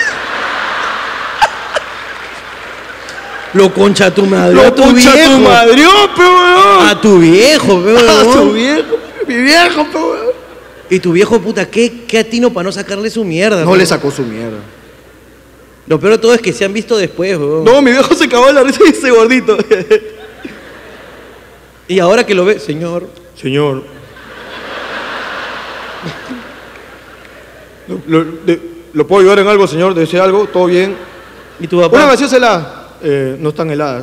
Lo concha tu madre. Lo a tu concha viejo. tu madre, pues, weón. A tu viejo, weón. A tu viejo, mi viejo, pues, weón. Y tu viejo, puta, qué atino para no sacarle su mierda. No weón. le sacó su mierda. Lo peor de todo es que se han visto después, weón. No, mi viejo se cagó de la risa y ese gordito. Y ahora que lo ve, señor. Señor. ¿Lo puedo ayudar en algo, señor? ¿Desea algo? ¿Todo bien? ¿Y tu papá? Una gaseosa helada. No están heladas.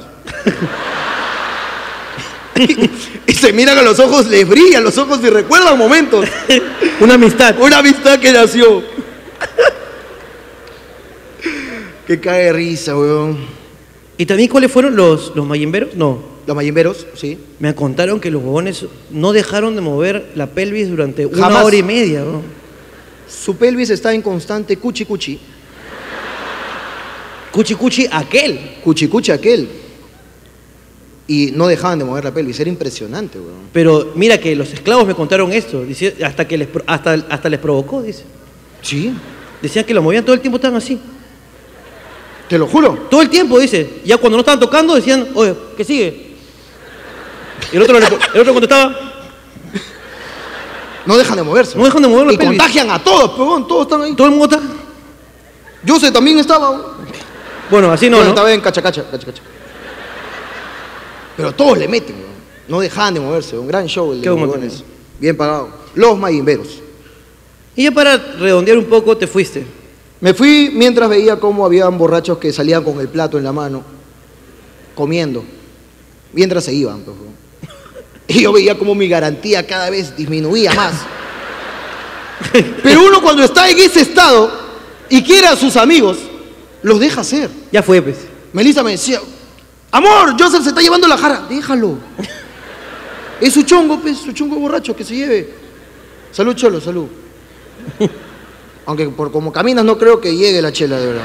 Y se miran a los ojos, les brillan los ojos y recuerdan momentos. Una amistad. Una amistad que nació. Que cae de risa, weón. ¿Y también cuáles fueron los mayimberos? No. Los mayimberos, sí. Me contaron que los huevones no dejaron de mover la pelvis durante Jamás. 1 hora y media, ¿no? Su pelvis está en constante cuchi-cuchi. Cuchi aquel. Cuchi-cuchi aquel. Y no dejaban de mover la pelvis. Era impresionante, weón. Pero mira que los esclavos me contaron esto, dice, hasta les provocó, dice. Sí. Decían que lo movían todo el tiempo, estaban así. Te lo juro. Todo el tiempo, dice. Ya cuando no estaban tocando decían, oye, ¿qué sigue? Y el otro contestaba, No dejan de moverse. no dejan de mover la Y pelvis. contagian a todos, weón. Todos están ahí. Todo el mundo está. Yo sé, también estaba, weón. Bueno, así no, Bueno, ¿no? estaba en cacha. Pero todos le meten, weón. No dejaban de moverse. Un gran show el de Qué los buen huevones. Bien pagado. Los mayimberos. Y ya para redondear un poco, te fuiste. Me fui mientras veía cómo habían borrachos que salían con el plato en la mano, comiendo, mientras se iban, pues, weón. Y yo veía cómo mi garantía cada vez disminuía más. Pero uno cuando está en ese estado y quiere a sus amigos, los deja hacer. Ya fue, pues. Melissa me decía, amor, Joseph se está llevando la jarra. Déjalo. Es su chongo, pues, su chongo borracho, que se lleve. Salud, cholo, salud. Aunque por como caminas no creo que llegue la chela, de verdad.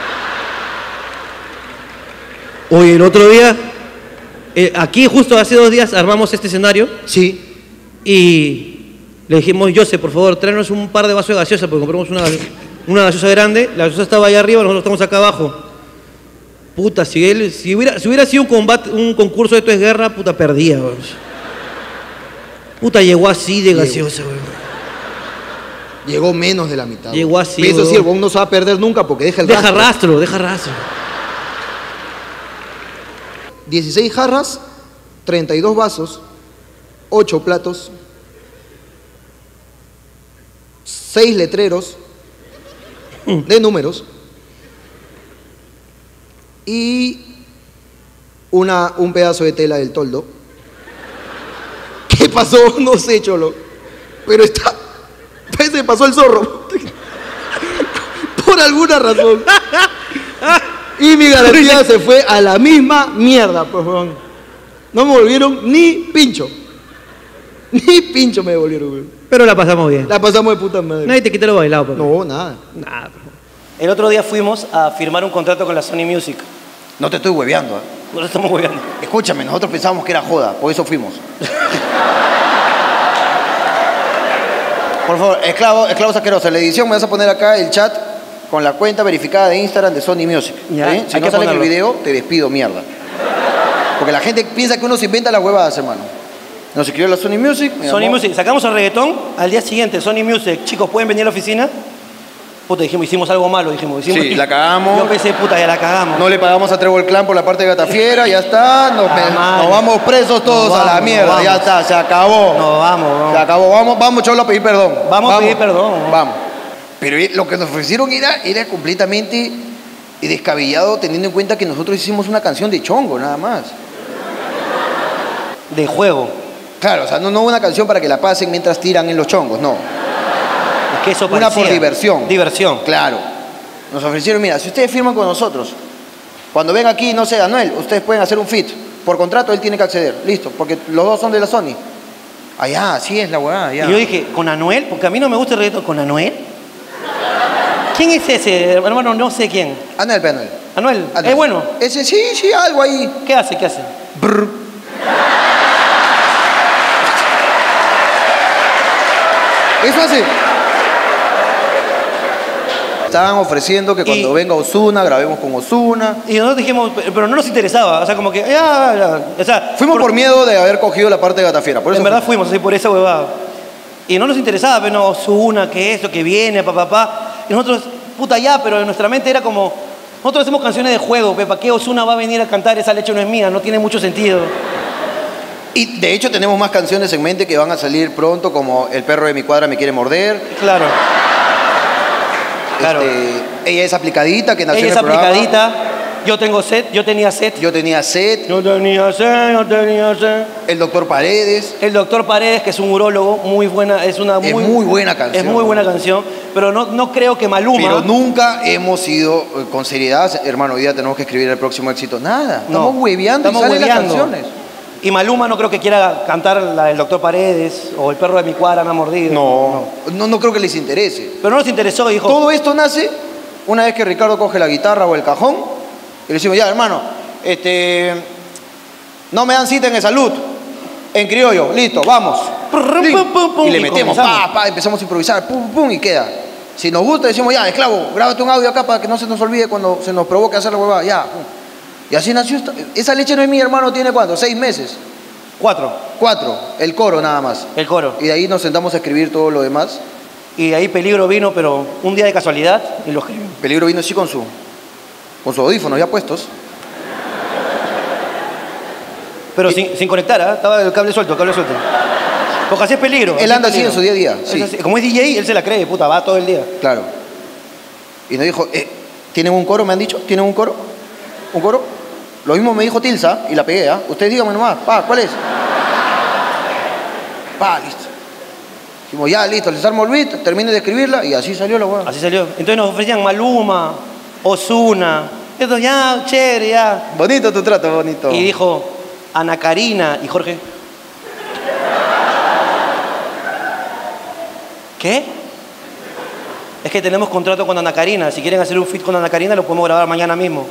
Oye, el otro día, aquí justo hace 2 días armamos este escenario Sí. y le dijimos, José, por favor, tráenos un par de vasos de gaseosa, porque compramos una gaseosa grande, la gaseosa estaba allá arriba, nosotros estamos acá abajo. Puta, si hubiera sido un concurso de Esto es Guerra, puta, perdía, weón. Puta, llegó así de gaseosa, weón. Llegó menos de la mitad. Llegó weón. así, Eso sí, weón. el weón no se va a perder nunca porque deja el Deja rastro. rastro. 16 jarras, 32 vasos, 8 platos, 6 letreros de números y un pedazo de tela del toldo. ¿Qué pasó? No sé, cholo. Pero se pasó el zorro. Por alguna razón. Y mi garantía se fue a la misma mierda, pues, weón. No me volvieron ni pincho. Ni pincho me devolvieron, weón. Pero la pasamos bien. La pasamos de puta madre. Nadie te quita lo bailado, papá. No, nada. Nada, papá. El otro día fuimos a firmar un contrato con la Sony Music. No te estoy hueveando, ¿eh? No lo estamos moviendo. Escúchame, nosotros pensábamos que era joda, por eso fuimos. Por favor, esclavos asquerosos, en la edición me vas a poner acá el chat con la cuenta verificada de Instagram de Sony Music. Ya, ¿Sí? Si hay no que sale en el ponerlo. video, te despido, mierda. Porque la gente piensa que uno se inventa las huevadas, hermano. Nos escribió la Sony Music. me Sony llamó. Music, sacamos el reggaetón, al día siguiente, Sony Music, chicos, ¿pueden venir a la oficina? Puta, dijimos, hicimos algo malo, dijimos. Sí, la cagamos. Yo pensé, puta, ya la cagamos. No le pagamos a Trevor Clan por la parte de Gatafiera, ya está. Nos vamos presos todos Nos a la vamos, mierda, nos ya vamos. está, se acabó. No, vamos. Se acabó, vamos, Cholo, a pedir perdón. Vamos a pedir perdón. Vamos. Pero lo que nos ofrecieron era completamente descabellado, teniendo en cuenta que nosotros hicimos una canción de chongo, nada más. De juego. Claro, o sea, no una canción para que la pasen mientras tiran en los chongos, no. Es que eso Una parecía. por diversión. Diversión. Claro. Nos ofrecieron, mira, si ustedes firman con nosotros, cuando ven aquí, no sé, Anuel, ustedes pueden hacer un fit. Por contrato él tiene que acceder, listo, porque los dos son de la Sony. Allá, así es la huevada, ya. Y yo dije, ¿con Anuel? Porque a mí no me gusta el reggaetón. ¿Con Anuel? ¿Quién es ese, hermano? No sé quién. Anuel, Anuel. Anuel. Anuel. Es bueno. Ese sí, algo ahí. ¿Qué hace? Brr. Eso hace. Estaban ofreciendo que cuando venga Ozuna, grabemos con Ozuna. Y nosotros dijimos, pero no nos interesaba. O sea, como que, ya. O sea, Fuimos por miedo de haber cogido la parte de Gatafiera. Por eso en verdad fuimos así por esa huevada. Y no nos interesaba, pero no, Ozuna, que esto, que viene, papá. Y nosotros, puta, ya, pero en nuestra mente era como, nosotros hacemos canciones de juego, ¿para qué Ozuna va a venir a cantar esa leche no es mía? No tiene mucho sentido. Y de hecho tenemos más canciones en mente que van a salir pronto, como El perro de mi cuadra me quiere morder. Claro. Claro. Ella es aplicadita, que nació Ella en es el programa. aplicadita. Yo tengo sed, yo tenía sed. Yo tenía sed. Yo tenía sed. El doctor Paredes. El doctor Paredes, que es un urólogo, muy buena, es muy buena canción. Es muy buena canción, pero no creo que Maluma... Pero nunca hemos ido con seriedad, hermano, hoy día tenemos que escribir el próximo éxito. Nada, estamos hueveando y salen las canciones. Y Maluma no creo que quiera cantar la del doctor Paredes o el perro de mi cuadra me ha mordido. No creo que les interese. Pero no nos interesó, dijo. Todo esto nace una vez que Ricardo coge la guitarra o el cajón y le decimos, ya hermano, no me dan cita en el salud, en criollo, listo, vamos. Y le metemos, empezamos a improvisar, pum, pum, y queda. Si nos gusta, decimos, ya, esclavo, grábate un audio acá para que no se nos olvide cuando se nos provoque hacer la huevada, ya. Y así nació esa leche no es mi hermano, ¿tiene cuánto? 6 meses. 4. El coro nada más. El coro. Y de ahí nos sentamos a escribir todo lo demás. Y de ahí Peligro vino, pero un día de casualidad, y lo escribió. Peligro vino sí con sus audífonos ya puestos. Pero sin conectar, ¿eh? Estaba el cable suelto. Porque así es Peligro. Él anda así en su día a día. Sí. Como es DJ, él se la cree, puta, va todo el día. Claro. Y nos dijo, ¿tienen un coro? Me han dicho, ¿tienen un coro? ¿Un coro? Lo mismo me dijo Tilsa y la pegué, ¿ah? Ustedes díganme nomás, ¿cuál es? Listo. Dijimos, ya, listo, les armo el beat, termine de escribirla y así salió la hueá. Así salió. Entonces nos ofrecían Maluma, Ozuna, esto ya, chévere, ya. Bonito tu trato, bonito. Y dijo, Ana Karina y Jorge. ¿Qué? Es que tenemos contrato con Ana Karina. Si quieren hacer un feat con Ana Karina, lo podemos grabar mañana mismo.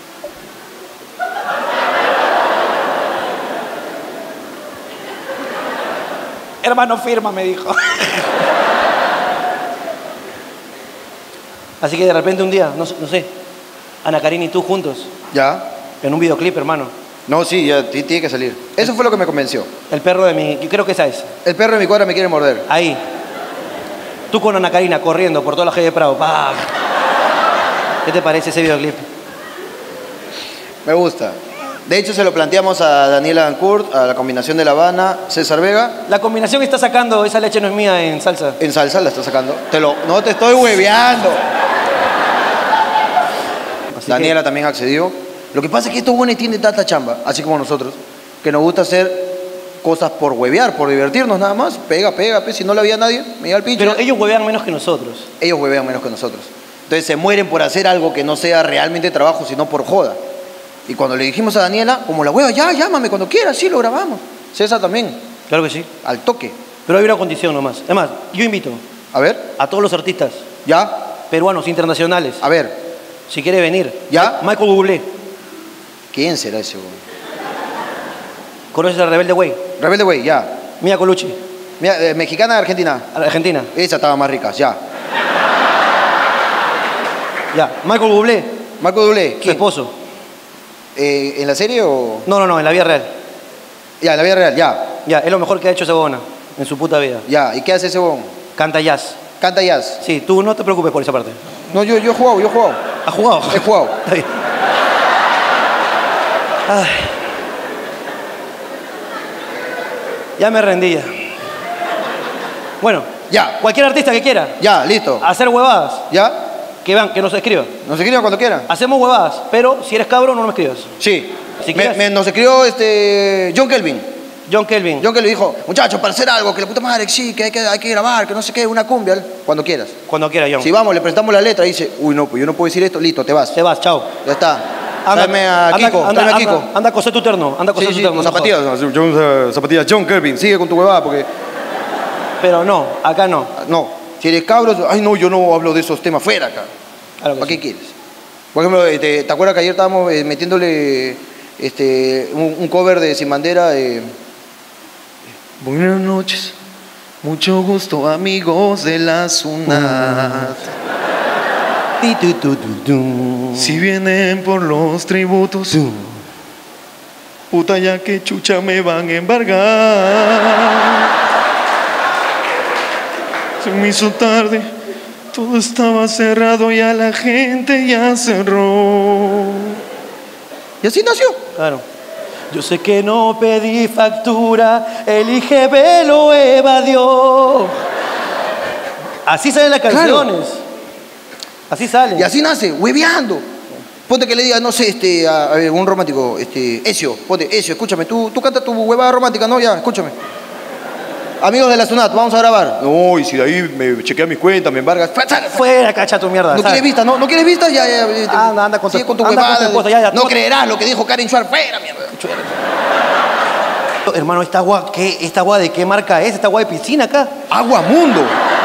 Hermano, firma, me dijo. Así que de repente un día, no sé, Ana Karina y tú juntos. Ya. En un videoclip, hermano. No, sí, ya tiene que salir. Eso fue lo que me convenció. El perro de mi... Creo que esa es. El perro de mi cuadra me quiere morder. Ahí. Tú con Ana Karina corriendo por toda la calle de Prado. ¡Pah! ¿Qué te parece ese videoclip? Me gusta. De hecho, se lo planteamos a Daniela Dancourt, a la combinación de La Habana, César Vega. La combinación que está sacando Esa leche no es mía en salsa. En salsa la está sacando. No te estoy hueveando. Daniela también accedió. Lo que pasa es que estos buenos tienen tanta chamba, así como nosotros, que nos gusta hacer cosas por huevear, por divertirnos nada más. Pega, si no le había nadie, me iba al pinche. Pero ellos huevean menos que nosotros. Ellos huevean menos que nosotros. Entonces se mueren por hacer algo que no sea realmente trabajo, sino por joda. Y cuando le dijimos a Daniela, como la hueva, ya, llámame cuando quieras, sí, lo grabamos. César también. Claro que sí. Al toque. Pero hay una condición nomás. Es más, yo invito A ver, a todos los artistas ya, peruanos internacionales, a ver, si quiere venir. ¿Ya? Michael Bublé. ¿quién será ese güey? ¿Conoces a Rebelde Way? Rebelde Güey, ya. Mia Colucci. Mira, mexicana de Argentina. Argentina. Esa estaba más rica, ya. Ya. Michael Bublé. Marco Doblé, Su ¿quién? esposo. ¿En la serie o...? No, en la vida real. Ya, en la vida real, ya. Ya, es lo mejor que ha hecho esa huevona en su puta vida. Ya, ¿y qué hace ese bon? Canta jazz. Canta jazz. Sí, tú no te preocupes por esa parte. No, yo he jugado. ¿Has jugado? He jugado. Está bien. Ay. Ya me rendía. Bueno, Ya, cualquier artista que quiera ya, listo. hacer huevadas, ¿Ya? que vean, que nos escriban. ¿Nos escriban cuando quieran? Hacemos huevadas, pero si eres cabro, no me escribas. Sí. Si quieres. Nos escribió John Kelvin. John Kelvin. John Kelvin dijo, muchachos, para hacer algo, que la puta madre, sí, que hay que grabar, que no sé qué, una cumbia, cuando quieras. Cuando quiera, John. Si vamos, le prestamos la letra y dice, uy, no, pues yo no puedo decir esto, listo, te vas. Te vas, chao. Ya está. Tráeme a Kiko, tráeme a Kiko. Anda a coser tu terno, anda a coser Sí, tu sí, terno. con no zapatillas. jodas. Zapatillas John Kelvin, sigue con tu huevada, porque... Pero no, acá no. No, si eres cabro, ay no, yo no hablo de esos temas, fuera acá. Claro que ¿Para sí. qué quieres? Por ejemplo, ¿te acuerdas que ayer estábamos metiéndole un cover de Sin Bandera? Buenas noches, mucho gusto amigos de la SUNAT. Si vienen por los tributos, puta ya que chucha me van a embargar. Se me hizo tarde, todo estaba cerrado, ya la gente ya cerró. Y así nació. Claro. Yo sé que no pedí factura, el IGB lo evadió. Así salen las canciones. Así salen. Y así nace, hueveando. Ponte que le diga, no sé, a ver, un romántico, Ezio, ponte, Ezio, escúchame, tú canta tu huevada romántica, ¿no? Ya, escúchame. Amigos de la SUNAT, vamos a grabar. No, y si de ahí me chequean mis cuentas, me embargas. Fuera, cacha tu mierda. ¿No quieres vistas? ¿No quieres vistas? Ya. Anda con tu, sigue con tu anda con huevada. tu esposa, ya. No creerás lo que dijo Karen Schwartz. Fuera, mierda. Hermano, ¿esta agua qué? ¿Esta agua de qué marca es? ¿Esta agua de piscina acá? Agua Mundo.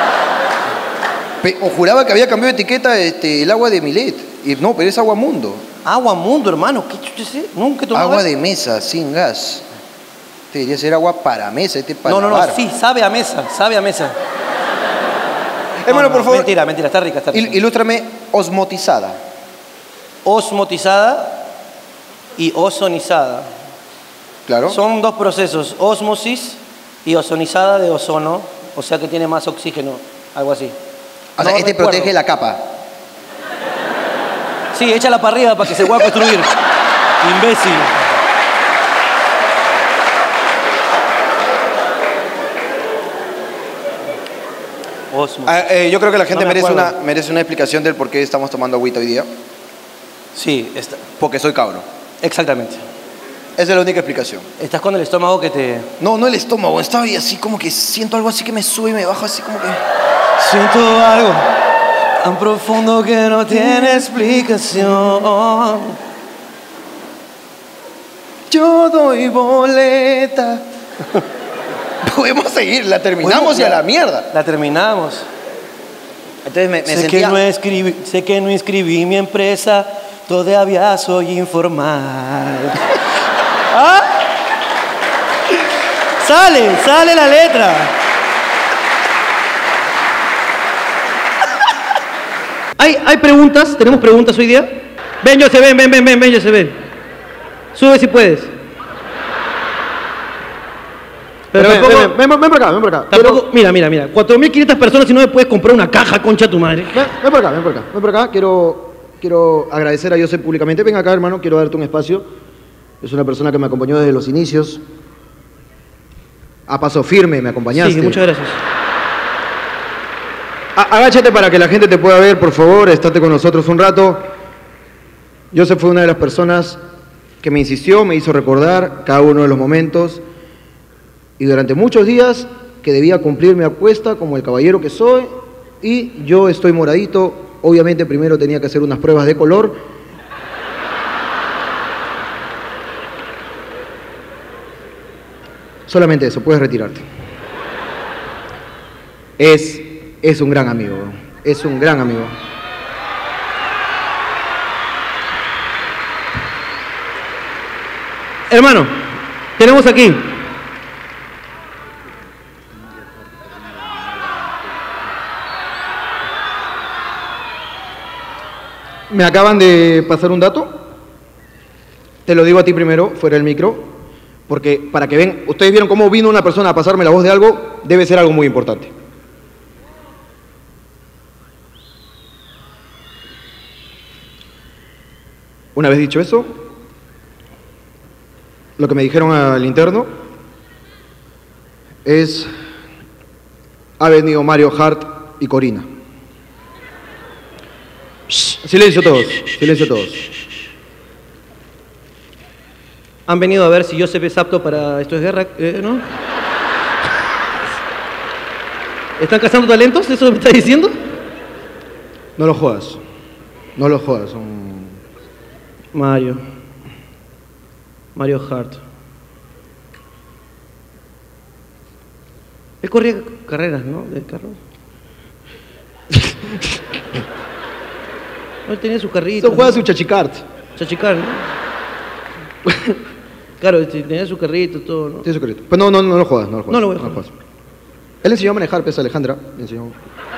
O juraba que había cambiado de etiqueta el agua de Milet. Y no, pero es Agua Mundo. Agua Mundo, hermano. ¿Qué chucha es? Nunca he tomado Agua eso. de mesa, sin gas. Este debería ser agua para mesa, para No, lavar. sí, sabe a mesa, sabe a mesa. Hermano, por favor. Mentira, está rica, está rica. Ilústrame osmotizada. Osmotizada y ozonizada. Claro. Son dos procesos, osmosis y ozonizada de ozono, o sea que tiene más oxígeno, algo así. O sea, No recuerdo. protege la capa. Sí, échala para arriba para que se pueda construir. Imbécil. Osmosis. Yo creo que la gente No me acuerdo. merece una explicación del por qué estamos tomando agüita hoy día. Sí, Porque soy cabro. exactamente. Esa es la única explicación. Estás con el estómago que te... No el estómago. Estaba ahí así como que siento algo así que me sube y me baja así como que... Siento algo tan profundo que no tiene explicación. Yo doy boleta. Podemos seguir, la terminamos Bueno, y a la mierda. La terminamos. Entonces me Sé sentía... que no inscribí mi empresa, todavía soy informal. ¿Ah? Sale la letra. ¿Hay preguntas? ¿Tenemos preguntas hoy día? Ven, José, ven, José, ven. Sube si puedes. Pero tampoco... Ven por acá. Tampoco, mira, 4.500 personas y no me puedes comprar una caja, concha tu madre. Ven por acá. Quiero agradecer a Joseph públicamente. Ven acá, hermano, quiero darte un espacio. Es una persona que me acompañó desde los inicios. A paso firme me acompañaste. Sí, muchas gracias. Agáchate para que la gente te pueda ver, por favor. Estate con nosotros un rato. Joseph fue una de las personas que me insistió, me hizo recordar cada uno de los momentos. Y durante muchos días que debía cumplir mi apuesta como el caballero que soy. Y yo estoy moradito. Obviamente primero tenía que hacer unas pruebas de color. Solamente eso, puedes retirarte. Es un gran amigo, es un gran amigo. Hermano, tenemos aquí. Me acaban de pasar un dato. Te lo digo a ti primero, fuera del micro, porque para que ven, ustedes vieron cómo vino una persona a pasarme la voz de algo, debe ser algo muy importante. Una vez dicho eso, lo que me dijeron al interno es: ha venido Mario Hart y Corina. Silencio todos, silencio todos. Han venido a ver si Joseph es apto para Esto es Guerra, ¿no? ¿Están cazando talentos? ¿Eso me está diciendo? No lo jodas, no lo jodas. Mario Hart. Él corría carreras, ¿no? De carro. Él tenía su carrito. Eso juega su chachicart. Chachicar, ¿no? Claro, tenía su carrito, todo, ¿no? Tiene su carrito. Pues no lo jodas, no lo jodas. No lo voy a joder. jodas. Él enseñó a manejar, pues, a Alejandra. Le enseñó.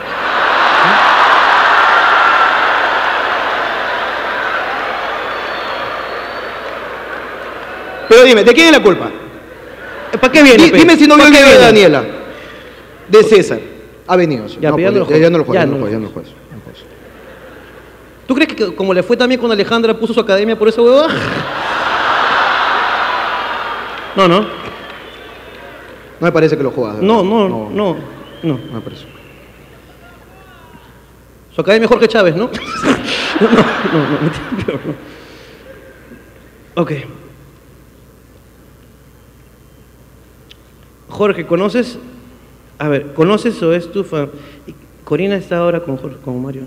Pero dime, ¿de quién es la culpa? ¿Para qué viene? Dime si no ¿Para vio el qué video de viene? Daniela. De César. Ha venido. Sí. Ya, No, pero pues, ya no lo jodas. juegas, ya no lo juegas. ¿Tú crees que como le fue también cuando Alejandra puso su academia por esa hueva? No. No me parece que lo juegas. de No. verdad. No me parece. Su academia Jorge Chávez, ¿no? No, peor, no. Ok. Jorge, ¿conoces? A ver, ¿conoces o es tu fan? Corina está ahora con Jorge, con Mario.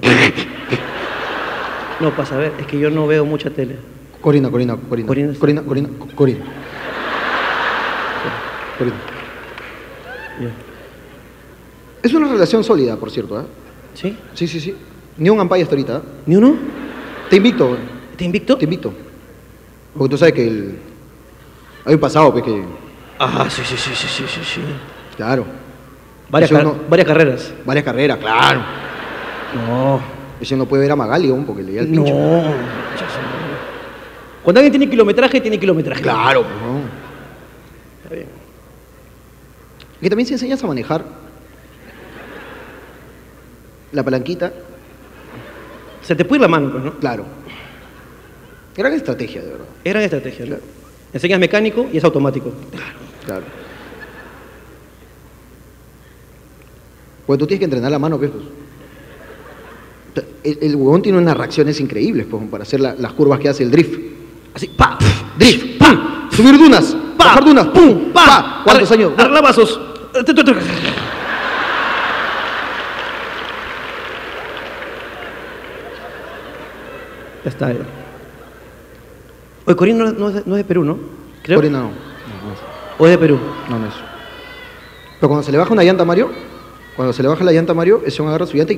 No, pasa a ver, es que yo no veo mucha tele. Corina. Corina. Ya. Es una relación sólida, por cierto, ¿eh? ¿Sí? Sí. Ni un ampay hasta ahorita, ¿eh? ¿Ni uno? Te invito. ¿Te invito? Te invito. Porque tú sabes que hay un pasado, pues, que... Ah, sí. Claro. Varias carreras. Varias carreras, claro. No. Ese no puede ver a Magali aún porque le da el pincho. No. Cuando alguien tiene kilometraje, tiene kilometraje. Claro, pues, no. Está bien. Que también si enseñas a manejar la palanquita, Se te puede ir la mano, pues, ¿no? claro. Gran estrategia, de verdad. Es gran estrategia, ¿no? Enseñas mecánico y es automático. Claro. Pues tú tienes que entrenar la mano, pues. El huevón tiene unas reacciones increíbles, pues, para hacer las curvas que hace el drift. Así, pa, Drift, ¡pam! Subir dunas, bajar dunas, ¡pum! ¡Pa! ¿Cuántos años? Arlabazos. Ya está. Oye, Corín no es de Perú, ¿no? Creo. Corina no. ¿O es de Perú? No es. Pero cuando se le baja una llanta a Mario, ese hombre agarra su llanta y...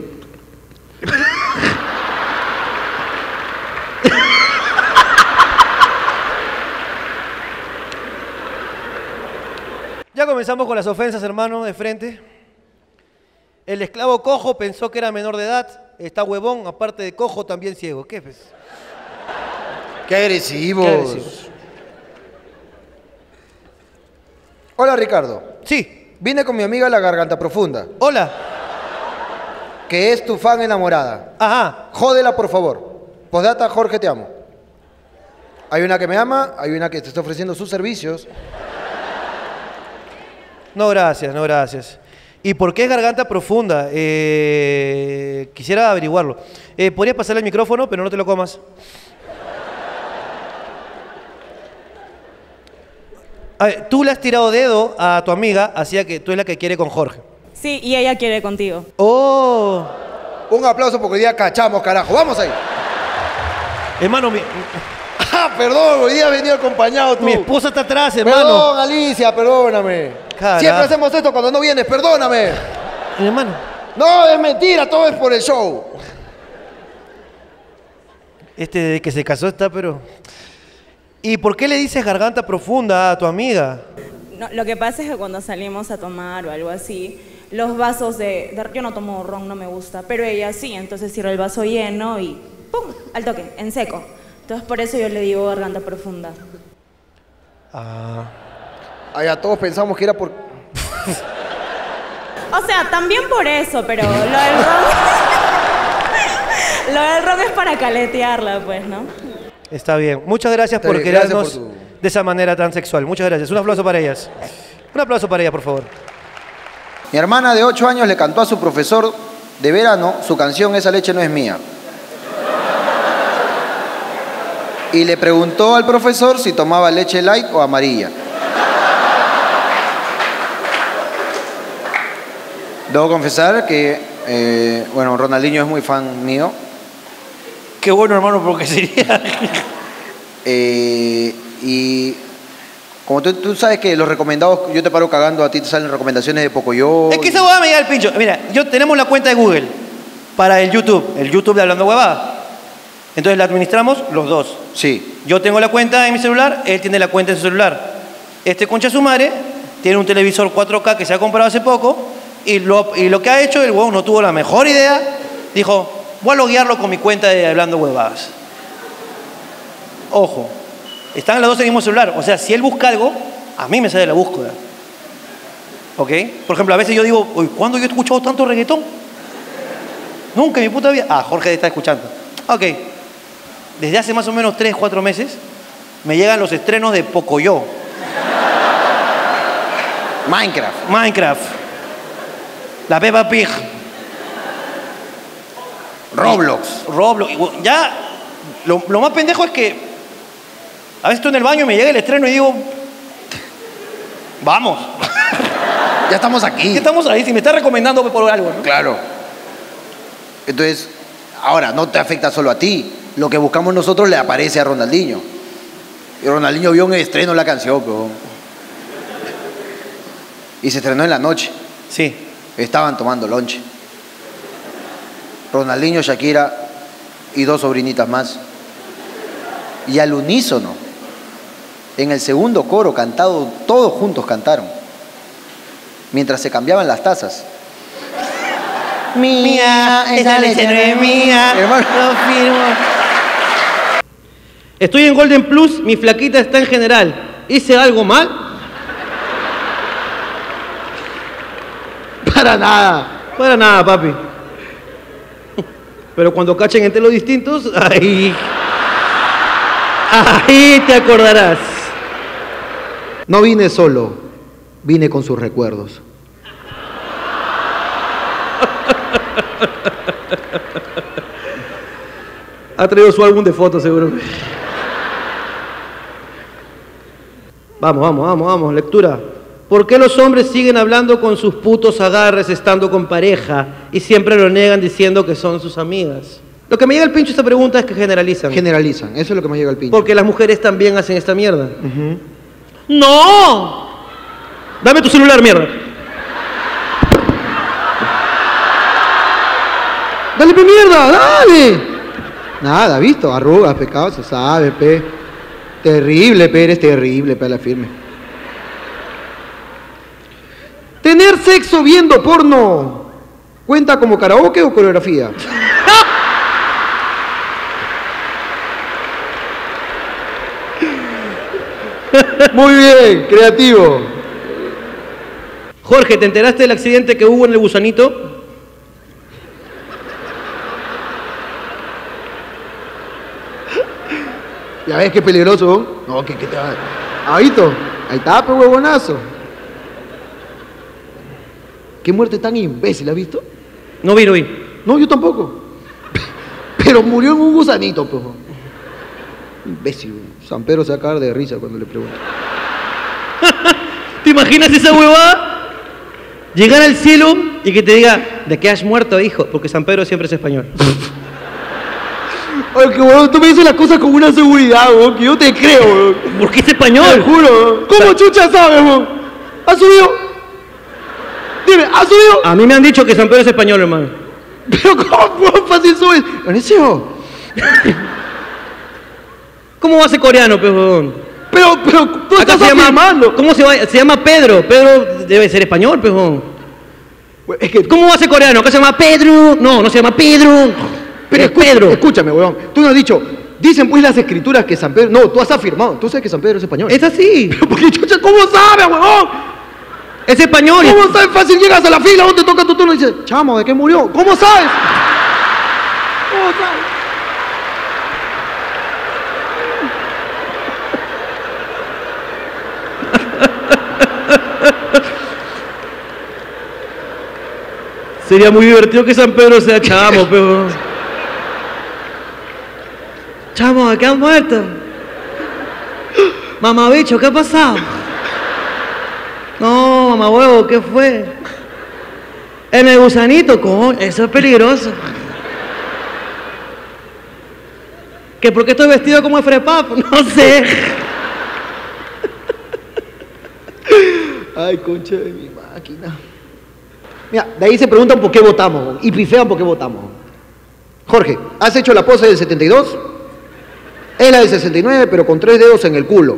Ya comenzamos con las ofensas, hermano, de frente. El esclavo cojo pensó que era menor de edad. Está huevón, aparte de cojo, también ciego. ¿Qué es? Qué agresivos. Qué agresivos. Hola, Ricardo. Sí. Vine con mi amiga La Garganta Profunda, Hola. que es tu fan enamorada. Ajá. Jódela, por favor. Postdata, Jorge, te amo. Hay una que me ama, hay una que te está ofreciendo sus servicios. No, gracias. ¿Y por qué es garganta profunda? Quisiera averiguarlo. ¿Podrías pasarle el micrófono, pero no te lo comas? A ver, tú le has tirado dedo a tu amiga, así que tú es la que quiere con Jorge. Sí, y ella quiere contigo. ¡Oh! Un aplauso porque hoy día cachamos, carajo. Vamos ahí. Hermano, Ah, perdón, hoy día has venido acompañado tú. mi esposa está atrás, hermano. Perdón, Alicia, perdóname. Carajo. Siempre hacemos esto cuando no vienes, perdóname. Hermano. No, es mentira, todo es por el show. Este de que se casó está, pero... ¿Y por qué le dices garganta profunda a tu amiga? No, lo que pasa es que cuando salimos a tomar o algo así, los vasos yo no tomo ron, no me gusta, pero ella sí, entonces cierra el vaso lleno y ¡pum! Al toque, en seco. Entonces por eso yo le digo garganta profunda. Ah. Allá todos pensamos que era por... O sea, también por eso, pero lo del ron... lo del ron es para caletearla, pues, ¿no? Está bien. Muchas gracias Está por bien, gracias querernos por de esa manera tan sexual. Muchas gracias. Un aplauso para ellas. Un aplauso para ellas, por favor. Mi hermana de 8 años le cantó a su profesor de verano su canción Esa leche no es mía. Y le preguntó al profesor si tomaba leche light o amarilla. Debo confesar que, bueno, Ronaldinho es muy fan mío. Qué bueno, hermano, porque sería... Y como tú sabes que los recomendados, yo te paro cagando, a ti te salen recomendaciones de Pocoyo. Es que esa huevada me llega al pincho. Mira, tenemos la cuenta de Google para el YouTube de Hablando Huevada. Entonces la administramos los dos. Sí. Yo tengo la cuenta en mi celular, él tiene la cuenta en su celular. Este concha su madre tiene un televisor 4K que se ha comprado hace poco y lo que ha hecho, el huevón no tuvo la mejor idea. Dijo, voy a loguearlo con mi cuenta de Hablando Huevadas. Ojo, están los dos en el mismo celular. O sea, si él busca algo, a mí me sale la búsqueda. ¿Ok? Por ejemplo, a veces yo digo, uy, ¿cuándo yo he escuchado tanto reggaetón? Nunca en mi puta vida. Ah, Jorge está escuchando. Ok. Desde hace más o menos 3, 4 meses me llegan los estrenos de Pocoyo. Minecraft. La Peppa Pig. Roblox. Roblox. Y, ya, lo más pendejo es que a veces estoy en el baño y me llega el estreno y digo, vamos. Ya estamos aquí. ¿Qué estamos ahí? Si me está recomendando por algo, ¿no? Claro. Entonces, ahora, no te afecta solo a ti. Lo que buscamos nosotros le aparece a Ronaldinho. Y Ronaldinho vio en el estreno la canción, pero... Y se estrenó en la noche. Sí. Estaban tomando lonche. Ronaldinho, Shakira y 2 sobrinitas más. Y al unísono, en el segundo coro cantado, todos juntos cantaron. Mientras se cambiaban las tazas. Mía, esa leche no es mía. Hermano. Lo firmo. Estoy en Golden Plus, mi flaquita está en general. ¿Hice algo mal? Para nada. Para nada, papi. Pero cuando cachen entre los distintos, ahí te acordarás. No vine solo, vine con sus recuerdos. Ha traído su álbum de fotos, seguro. Vamos, lectura. ¿Por qué los hombres siguen hablando con sus putos agarres estando con pareja y siempre lo niegan diciendo que son sus amigas? Lo que me llega al pincho esta pregunta es que generalizan. Generalizan, eso es lo que me llega al pincho. Porque las mujeres también hacen esta mierda. ¡No! Dame tu celular, mierda. ¡Dale, pe mierda! ¡Dale! Nada, ¿visto? Arrugas, pecados, se sabe, pe. Terrible, pe, eres terrible, pe, a la firme. ¿Tener sexo viendo porno cuenta como karaoke o coreografía? Muy bien, creativo. Jorge, ¿te enteraste del accidente que hubo en el Gusanito? ¿Ya ves qué peligroso? No, que te va. ¿Ah, visto? Ahí está, pe, huevonazo. ¿Qué muerte tan imbécil, has visto? No vi. No, yo tampoco. Pero murió en un gusanito, pues. Imbécil. San Pedro se va a cagar de risa cuando le pregunto. ¿Te imaginas esa huevada? Llegar al cielo y que te diga, ¿de qué has muerto, hijo? Porque San Pedro siempre es español. Ay, que huevón, tú me dices las cosas con una seguridad, huevón, que yo te creo, huevón. Porque es español. Te juro, huevón. ¿Cómo chucha sabes, huevón? ¿Has subido? Dime, ¿has subido? A mí me han dicho que San Pedro es español, hermano. Pero ¿cómo huevón, fácil subes? ¿Mauricio? ¿Cómo va a ser coreano, pe, huevón? Pero, tú Acá estás se llama, afirmando. ¿cómo se va? Se llama Pedro. Pedro debe ser español, pe, huevón. Es que, ¿Cómo va a ser coreano? Acá se llama Pedro. No se llama Pedro. pero Es Pedro. Escúchame, huevón. Tú no has dicho, dicen pues las escrituras que San Pedro... No, tú has afirmado. Tú sabes que San Pedro es español. Es así. Pero porque chucha, ¿cómo sabes, huevón? Es español. ¿Cómo sabes? Fácil llegas a la fila, donde te toca tu turno y dices, chamo, ¿de qué murió? ¿Cómo sabes? ¿Cómo sabes? Sería muy divertido que San Pedro sea chamo, pero... Chamo, ¿de qué han muerto? Mamá bicho, ¿qué ha pasado? No, mamá huevo, ¿qué fue? En el gusanito, coño, eso es peligroso. ¿Que por qué estoy vestido como de frepap? No sé. Ay, concha de mi máquina. Mira, de ahí se preguntan por qué votamos y pifean por qué votamos. Jorge, ¿has hecho la pose del 72? Es la del 69, pero con 3 dedos en el culo.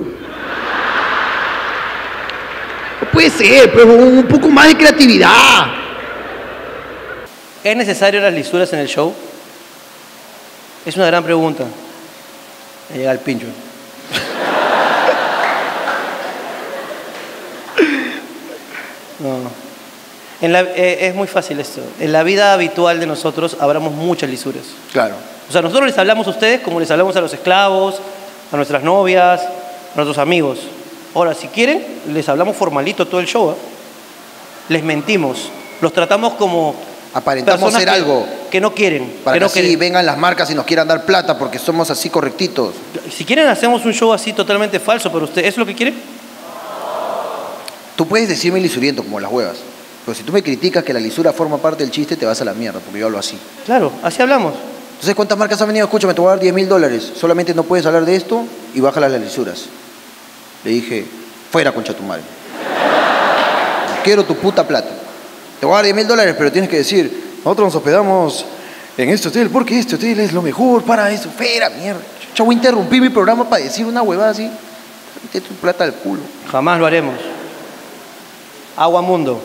No puede ser, pero un poco más de creatividad. ¿Es necesario las lisuras en el show? Es una gran pregunta. Me llega el pincho. No. Es muy fácil esto. En la vida habitual de nosotros hablamos muchas lisuras. Claro. O sea, nosotros les hablamos a ustedes como les hablamos a los esclavos, a nuestras novias, a nuestros amigos. Ahora, si quieren, les hablamos formalito todo el show, ¿eh? Les mentimos. Los tratamos como... Aparentamos personas ser que- algo. que no quieren. Para que que no así quieren. vengan las marcas y nos quieran dar plata porque somos así correctitos. Si quieren, hacemos un show así totalmente falso, pero usted, ¿es lo que quiere? Tú puedes decirme lisuriento como las huevas, pero si tú me criticas que la lisura forma parte del chiste, te vas a la mierda, porque yo hablo así. Claro, así hablamos. Entonces, ¿cuántas marcas han venido? Escúchame, te voy a dar $10.000. Solamente no puedes hablar de esto y bájala las lisuras. Le dije, fuera, concha tu madre. No quiero tu puta plata. Te voy a dar $10.000, pero tienes que decir, nosotros nos hospedamos en este hotel porque este hotel es lo mejor para eso. Fuera, mierda. Yo voy a interrumpir mi programa para decir una huevada así. Mete tu plata al culo. Jamás lo haremos. Agua Mundo.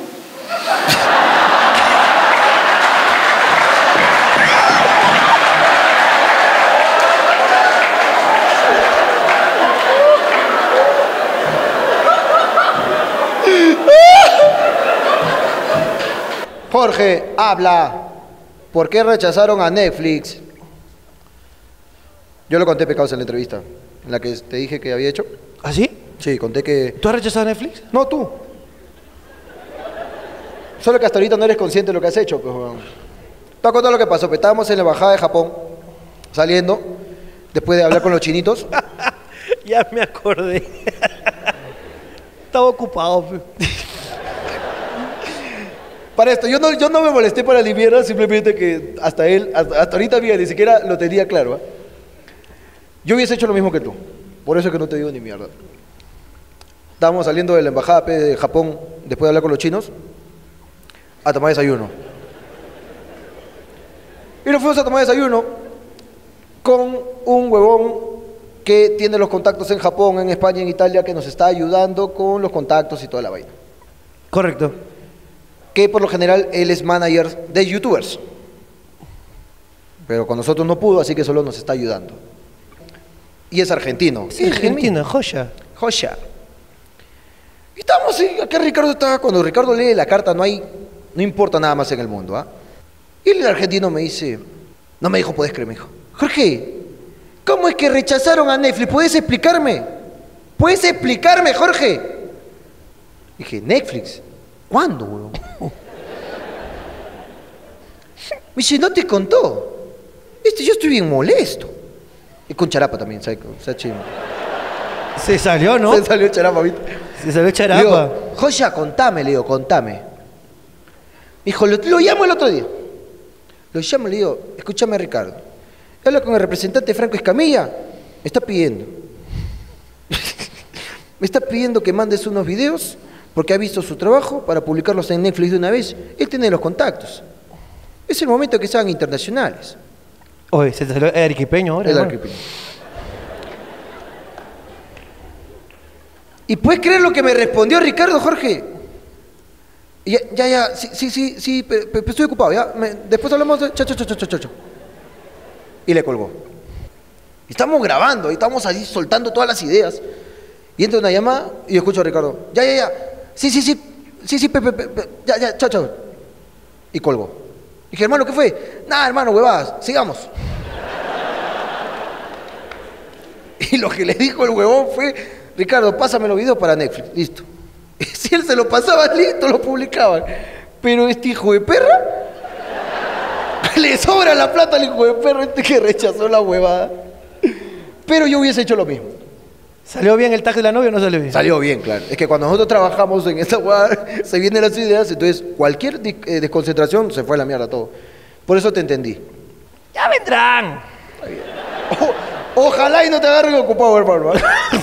Jorge, habla. ¿Por qué rechazaron a Netflix? Yo lo conté, Pecados, en la entrevista, en la que te dije que había hecho. ¿Ah, sí? Sí, conté que... ¿Tú has rechazado Netflix? No, tú. Solo que hasta ahorita no eres consciente de lo que has hecho. Pues, bueno. Te voy a contar lo que pasó. Pues, estábamos en la embajada de Japón, saliendo, después de hablar con los chinitos. Ya me acordé. Estaba ocupado. Para esto, yo no me molesté para aliviar, simplemente que hasta ahorita mira, ni siquiera lo tenía claro. Yo hubiese hecho lo mismo que tú, por eso es que no te digo ni mierda. Estábamos saliendo de la embajada de Japón, después de hablar con los chinos, a tomar desayuno. Y nos fuimos a tomar desayuno con un huevón que tiene los contactos en Japón, en España, en Italia, que nos está ayudando con los contactos y toda la vaina. Correcto. Que por lo general él es manager de youtubers. Pero con nosotros no pudo, así que solo nos está ayudando. Y es argentino. Sí, argentino, joya. Joya. Y estábamos así, acá Ricardo estaba, cuando Ricardo lee la carta no importa nada más en el mundo, ¿ah? Y el argentino me dice, no me dijo, podés creer, me dijo, Jorge, ¿cómo es que rechazaron a Netflix? ¿Puedes explicarme? ¿Puedes explicarme, Jorge? Dije, Netflix. ¿Cuándo, weón? Me dice, no te contó. Yo estoy bien molesto. Y con charapa también, ¿sabes? O sea, Se salió, ¿no? Se salió charapa, ¿viste? Se salió Le charapa. digo, Joya, contame, le digo, contame. Me dijo, lo llamo el otro día. Lo llamo y le digo, escúchame, Ricardo. Habla con el representante Franco Escamilla. Me está pidiendo. Me está pidiendo que mandes unos videos porque ha visto su trabajo para publicarlos en Netflix de una vez. Él tiene los contactos. Es el momento que sean internacionales. Oye, se salió el arequipeño ahora. El ¿no? arequipeño. ¿Y puedes creer lo que me respondió Ricardo, Jorge? Ya, sí, pero estoy ocupado, ya. Después hablamos de... Chao. Y le colgó. Estamos grabando, y estamos ahí soltando todas las ideas. Y entra una llamada y escucho a Ricardo. Ya. Sí, ya, chao. Y colgó. Dije, hermano, ¿qué fue? Nada, hermano, huevadas, sigamos. Y lo que le dijo el huevón fue, Ricardo, pásame los videos para Netflix, listo. Y si él se lo pasaba listo, lo publicaban. Pero este hijo de perra, le sobra la plata al hijo de perra que rechazó la huevada. Pero yo hubiese hecho lo mismo. ¿Salió bien el tag de la novia o no salió bien? Salió bien, claro. Es que cuando nosotros trabajamos en esta huevada, se vienen las ideas, entonces cualquier desconcentración se fue a la mierda todo. Por eso te entendí. Ya vendrán. Ojalá y no te agarren ocupado, hermano.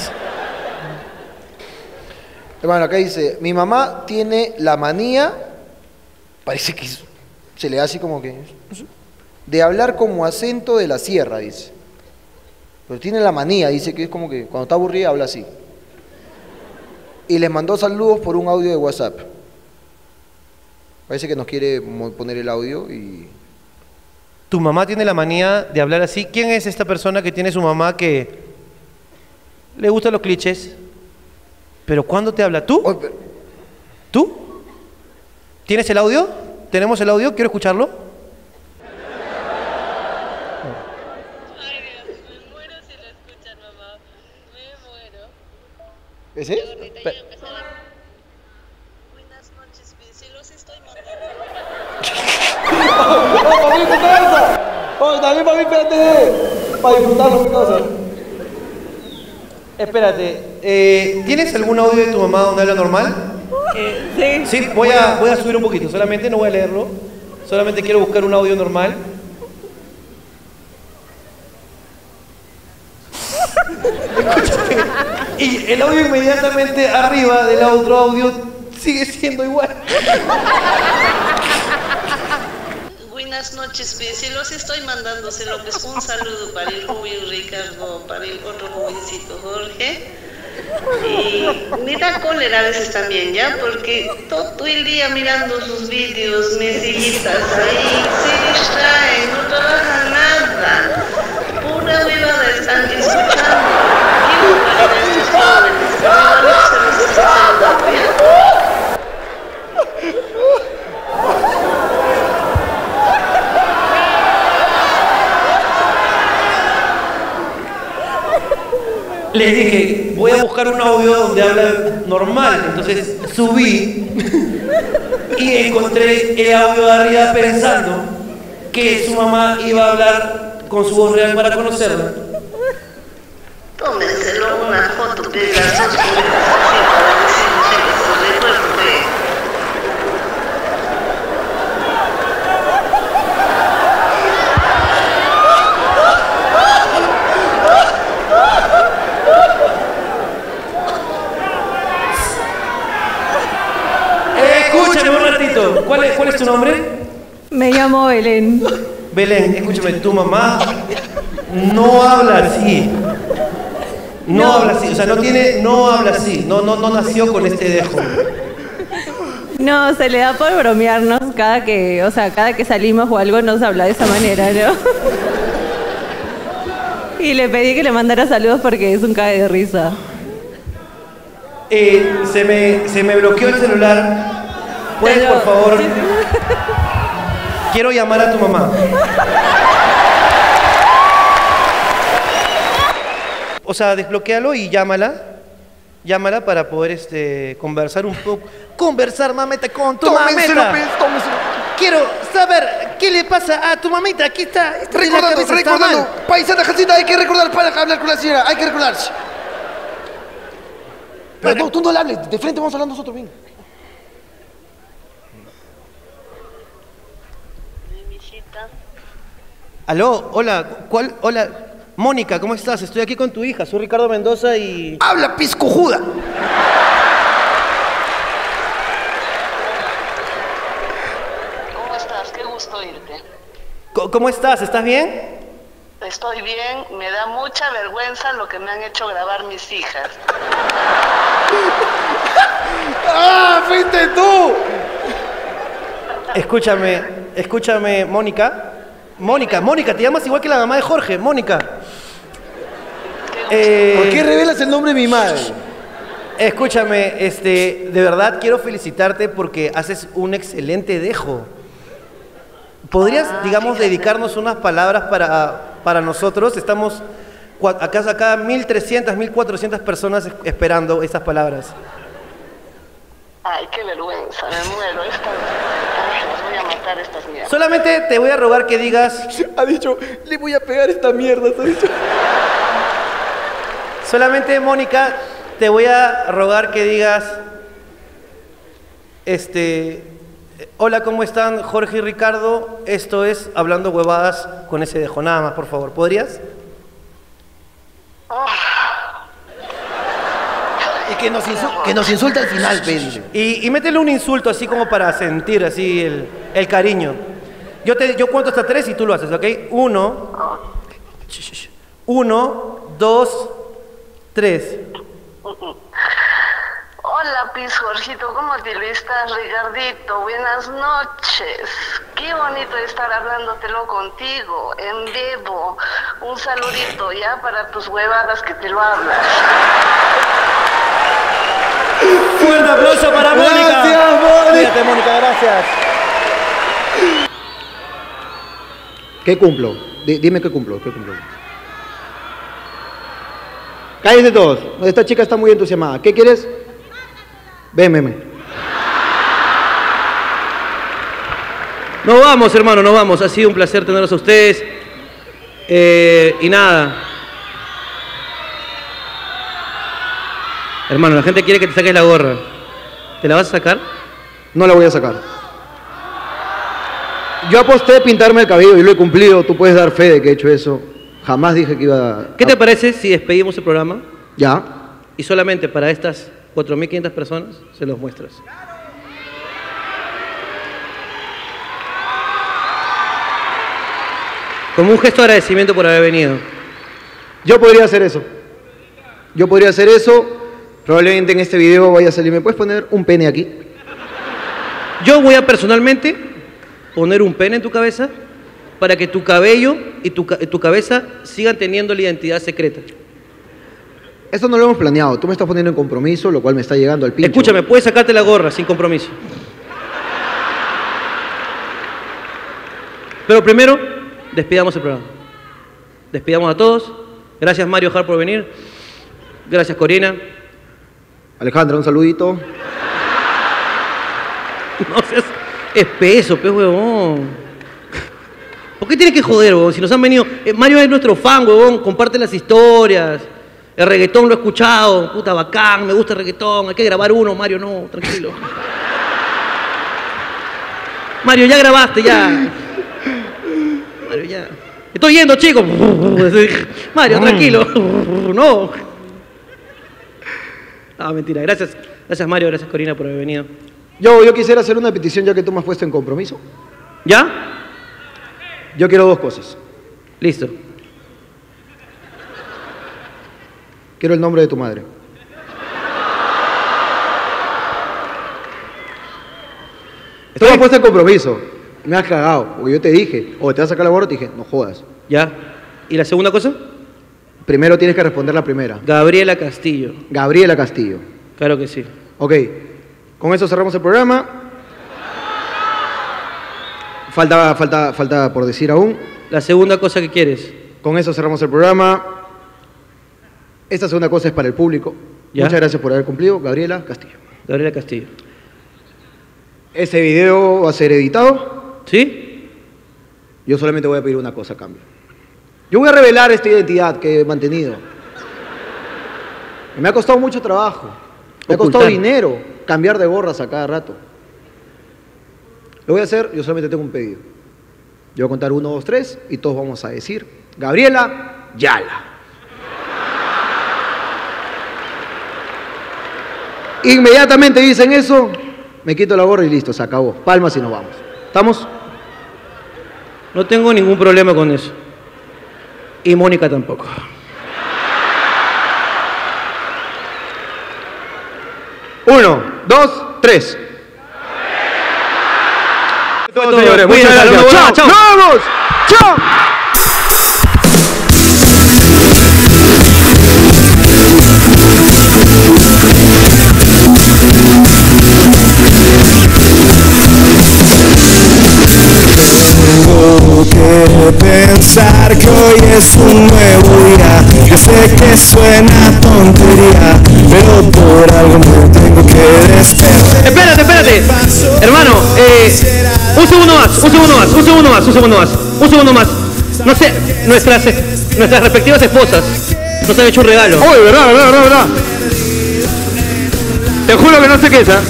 Hermano, acá dice, mi mamá tiene la manía, parece que se le da así como que, de hablar como acento de la sierra, dice. Pero tiene la manía, dice que es como que cuando está aburrida habla así. Y les mandó saludos por un audio de WhatsApp. Parece que nos quiere poner el audio y... Tu mamá tiene la manía de hablar así. ¿Quién es esta persona que tiene su mamá que le gustan los clichés? ¿Pero cuándo te habla? ¿Tú? ¿Tú? ¿Tienes el audio? ¿Tenemos el audio? Quiero escucharlo. Ay, Dios, me muero si lo escuchan, mamá. Me muero. ¿Ese? La gordita ya empezó a... Buenas noches, sí los estoy mandando. Oye, ¿qué causa? Oye, también para mí, espérate. Para disfrutarlo, ¿qué causa? Espérate, ¿tienes algún audio de tu mamá donde habla normal? Sí. Sí, voy a subir un poquito, solamente no voy a leerlo. Solamente quiero buscar un audio normal. Escúchame. Y el audio inmediatamente arriba del otro audio sigue siendo igual. Buenas noches, se los estoy mandando, López. Un saludo para el joven Ricardo, para el otro jovencito Jorge. Y me da cólera a veces también, ¿ya? Porque todo el día mirando sus vídeos, mesillitas ahí, se distraen, no trabajan nada. Pura huevada están escuchando. Qué barbaridad estos jóvenes. A mí se los está saludando, ¿ya? Les dije, voy a buscar un audio donde habla normal. Entonces subí y encontré el audio de arriba pensando que su mamá iba a hablar con su voz real para conocerla. Tómenselo una foto, pega sus así para decir eso, recuerdo que... Escúchame un ratito. ¿Cuál es tu nombre? Me llamo Belén. Belén, escúchame, tu mamá no habla así. No habla así, o sea, no habla así. No nació con este dejo. No, se le da por bromearnos cada que salimos o algo nos habla de esa manera, ¿no? Y le pedí que le mandara saludos porque es un cague de risa. Se me bloqueó el celular. ¿Puedes, por favor? Quiero llamar a tu mamá. O sea, desbloquéalo y llámala. Llámala para poder conversar un poco. Conversar, mamita, con tu mamita. Quiero saber qué le pasa a tu mamita. Aquí está. Recordando. Paisana Jacita, hay que recordar para hablar con la señora. Hay que recordarse. Pero no, tú no le hables. De frente vamos hablando nosotros bien. Aló, hola. Hola. Mónica, ¿cómo estás? Estoy aquí con tu hija. Soy Ricardo Mendoza y... ¡Habla, piscojuda! ¿Cómo estás? Qué gusto oírte. ¿Cómo estás? ¿Estás bien? Estoy bien, me da mucha vergüenza lo que me han hecho grabar mis hijas. ¡Ah, fuiste tú! Escúchame, Mónica. Mónica, te llamas igual que la mamá de Jorge, Mónica. ¿Por qué revelas el nombre de mi madre? Escúchame, de verdad quiero felicitarte porque haces un excelente dejo. ¿Podrías, digamos, dedicarnos unas palabras para nosotros? Estamos acá 1.300, 1.400 personas esperando esas palabras. Ay, qué vergüenza, me muero. Las voy a matar estas mierdas. Solamente te voy a rogar que digas... Ha dicho, le voy a pegar esta mierda, ha dicho. Solamente, Mónica, te voy a rogar que digas... Hola, ¿cómo están? Jorge y Ricardo. Esto es Hablando Huevadas con ese dejo. Nada más, por favor. ¿Podrías? Y que nos insulta al final, Pedro. Y métele un insulto así como para sentir así el cariño. Yo cuento hasta 3 y tú lo haces, ¿ok? 1, 2, 3. Hola, Jorgito, ¿cómo te lo estás, Ricardito? Buenas noches. Qué bonito estar hablándotelo contigo, en vivo. Un saludito, ¿ya? Para tus huevadas que te lo hablas. ¡Fuerte aplauso para Mónica! ¡Gracias, Mónica! Cuídate, Mónica, gracias. ¿Qué cumplo? Dime qué cumplo. Cállense todos. Esta chica está muy entusiasmada. ¿Qué quieres? Ven. Nos vamos, hermano, nos vamos. Ha sido un placer tenerlos a ustedes. Y nada. Hermano, la gente quiere que te saques la gorra. ¿Te la vas a sacar? No la voy a sacar. Yo aposté pintarme el cabello y lo he cumplido. Tú puedes dar fe de que he hecho eso. Jamás dije que iba a... ¿Qué te parece si despedimos el programa? Ya. Y solamente para estas 4.500 personas se los muestras. Como un gesto de agradecimiento por haber venido. Yo podría hacer eso. Yo podría hacer eso. Probablemente en este video vaya a salir. ¿Me puedes poner un pene aquí? Yo voy a personalmente poner un pene en tu cabeza para que tu cabello y tu cabeza sigan teniendo la identidad secreta. Esto no lo hemos planeado. Tú me estás poniendo en compromiso, lo cual me está llegando al pincho. Escúchame, puedes sacarte la gorra sin compromiso. Pero primero, despidamos el programa. Despidamos a todos. Gracias, Mario Hart, por venir. Gracias, Corina. Alejandra, un saludito. No seas espeso, pe huevón. ¿Por qué tienes que joder, huevón? Si nos han venido... Mario es nuestro fan, huevón. Comparte las historias. El reggaetón lo he escuchado. Puta, bacán. Me gusta el reggaetón. Hay que grabar uno, Mario. No, tranquilo. Mario, ya grabaste, ya. Mario, ya. Estoy yendo, chicos. Mario, tranquilo. No. Ah, mentira. Gracias. Gracias, Mario. Gracias, Corina, por haber venido. Yo quisiera hacer una petición ya que tú me has puesto en compromiso. ¿Ya? Yo quiero dos cosas. Listo. Quiero el nombre de tu madre. Tú me has puesto en compromiso. Me has cagado. Porque yo te dije, o te vas a sacar la gorra, te dije, no jodas. ¿Ya? ¿Y la segunda cosa? Primero tienes que responder la primera. Gabriela Castillo. Gabriela Castillo. Claro que sí. Ok. Con eso cerramos el programa. Falta por decir aún. La segunda cosa que quieres. Con eso cerramos el programa. Esta segunda cosa es para el público. ¿Ya? Muchas gracias por haber cumplido. Gabriela Castillo. Gabriela Castillo. Este video va a ser editado. ¿Sí? Yo solamente voy a pedir una cosa a cambio. Yo voy a revelar esta identidad que he mantenido. Me ha costado mucho trabajo. Me ha costado dinero cambiar de gorras a cada rato. Lo voy a hacer, yo solamente tengo un pedido. Yo voy a contar 1, 2, 3 y todos vamos a decir Gabriela Yala. Inmediatamente dicen eso, me quito la gorra y listo, se acabó. Palmas y nos vamos. ¿Estamos? No tengo ningún problema con eso. Y Mónica tampoco. Uno, dos, tres. Todos, señores, muchas gracias. ¡Chao! ¡Vamos! ¡Chao! Tengo que pensar que hoy es un nuevo día. Yo sé que suena tontería, pero por algo me tengo que despertar. Espérate. Hermano, un segundo más. No sé, nuestras respectivas esposas nos han hecho un regalo. Oye, verdad. Te juro que no sé qué es, ¿eh?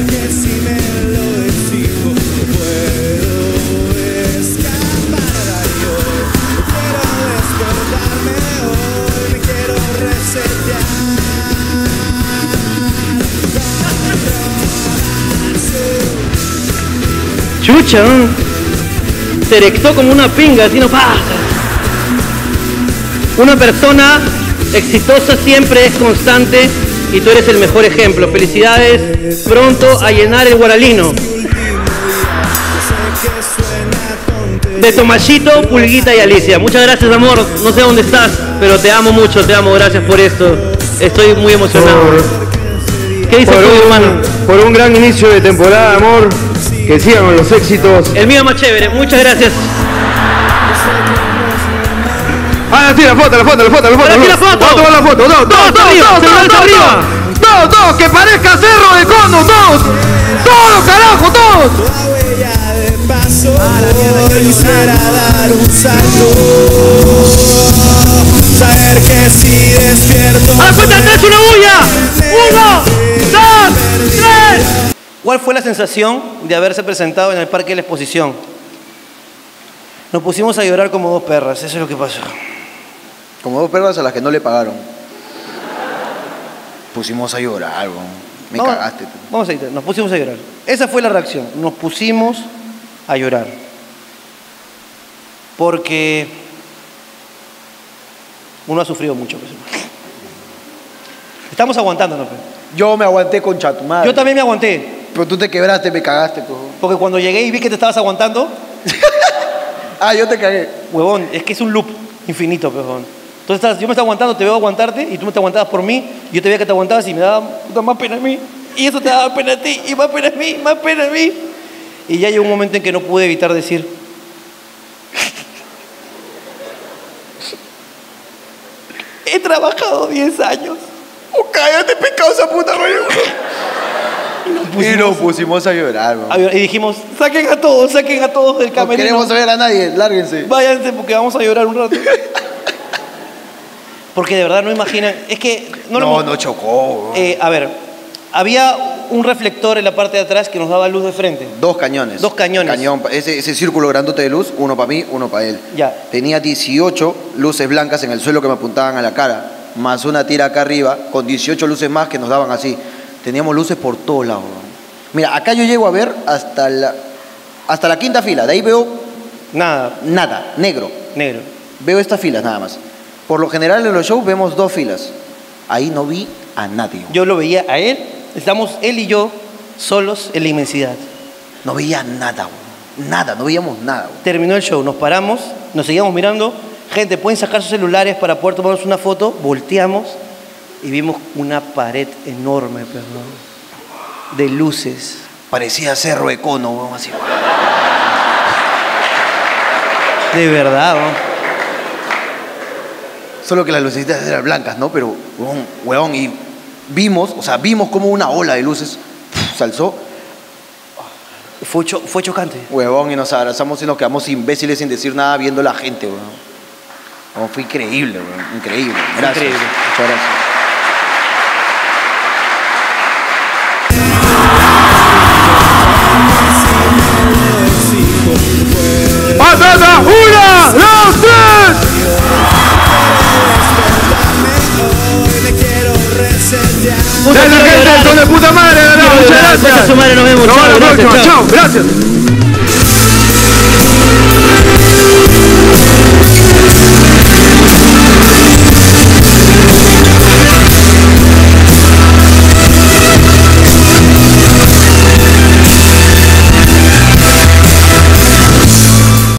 Chucha, se erectó como una pinga, así no pasa. Una persona exitosa siempre es constante y tú eres el mejor ejemplo. Felicidades, pronto a llenar el guaralino. De Tomashito, Pulguita y Alicia. Muchas gracias, amor. No sé dónde estás, pero te amo mucho, te amo. Gracias por esto. Estoy muy emocionado. ¿Qué dices tú, hermano? Por un gran inicio de temporada, amor. Que sigan con los éxitos. El mío más chévere. Muchas gracias. Ah, sí, la foto. Aquí la foto. Vamos a tomar la foto. Todos, que parezca Cerro de Cono, todos, carajo, todos. Hoy quisiera dar un salto, saber que si despierto. ¡A la cuenta de 3, una bulla! 1, 2, 3. ¿Cuál fue la sensación de haberse presentado en el Parque de la Exposición? Nos pusimos a llorar como 2 perras, eso es lo que pasó. Como 2 perras a las que no le pagaron. Pusimos a llorar, bro. Me cagaste. Vamos a ir, nos pusimos a llorar. Esa fue la reacción, nos pusimos a llorar. Porque uno ha sufrido mucho. Pues. Estamos aguantándonos. Pues. Yo me aguanté con tu madre. Yo también me aguanté. Pero tú te quebraste, me cagaste, pues. Porque cuando llegué y vi que te estabas aguantando... yo te cagué. Huevón, es que es un loop infinito, huevón. Entonces yo me estaba aguantando, te veo aguantarte y tú me te aguantabas por mí. Yo te veía que te aguantabas y me daba más pena a mí. Y eso te daba pena a ti y más pena a mí, más pena a mí. Y ya llegó un momento en que no pude evitar decir... He trabajado 10 años. Oh, cállate, pecado esa puta madre. Y nos pusimos a llorar, bro. Y dijimos, saquen a todos del camerino. No queremos ver a nadie, lárguense. Váyanse porque vamos a llorar un rato. Porque de verdad no imaginan, es que... No chocó, bro. A ver, había un reflector en la parte de atrás que nos daba luz de frente. 2 cañones. 2 cañones. Ese círculo grandote de luz, uno para mí, uno para él. Ya. Tenía 18 luces blancas en el suelo que me apuntaban a la cara, más una tira acá arriba, con 18 luces más que nos daban así. Teníamos luces por todos lados. Mira, acá yo llego a ver hasta la 5ª fila. De ahí veo... Nada, negro. Veo estas filas nada más. Por lo general en los shows vemos 2 filas. Ahí no vi a nadie. Yo lo veía a él. Estamos él y yo solos en la inmensidad. No veía nada, bro. Nada, no veíamos nada, bro. Terminó el show, nos paramos, nos seguíamos mirando. Gente, pueden sacar sus celulares para poder tomarnos una foto. Volteamos y vimos una pared enorme, perdón, de luces. Parecía Cerro Econo, weón, así. De verdad, weón. Solo que las lucecitas eran blancas, ¿no? Pero, weón, y vimos como una ola de luces se alzó. Fue chocante. Huevón, y nos abrazamos y nos quedamos imbéciles sin decir nada viendo a la gente, weón. Fue increíble, weón. Increíble. Gracias. Increíble. Muchas gracias. ¡Patata! ¡1, 2, 3! ¡Dale, gente! ¡Son de puta madre! ¡Muchas gracias! Nos vemos. Chao, gracias.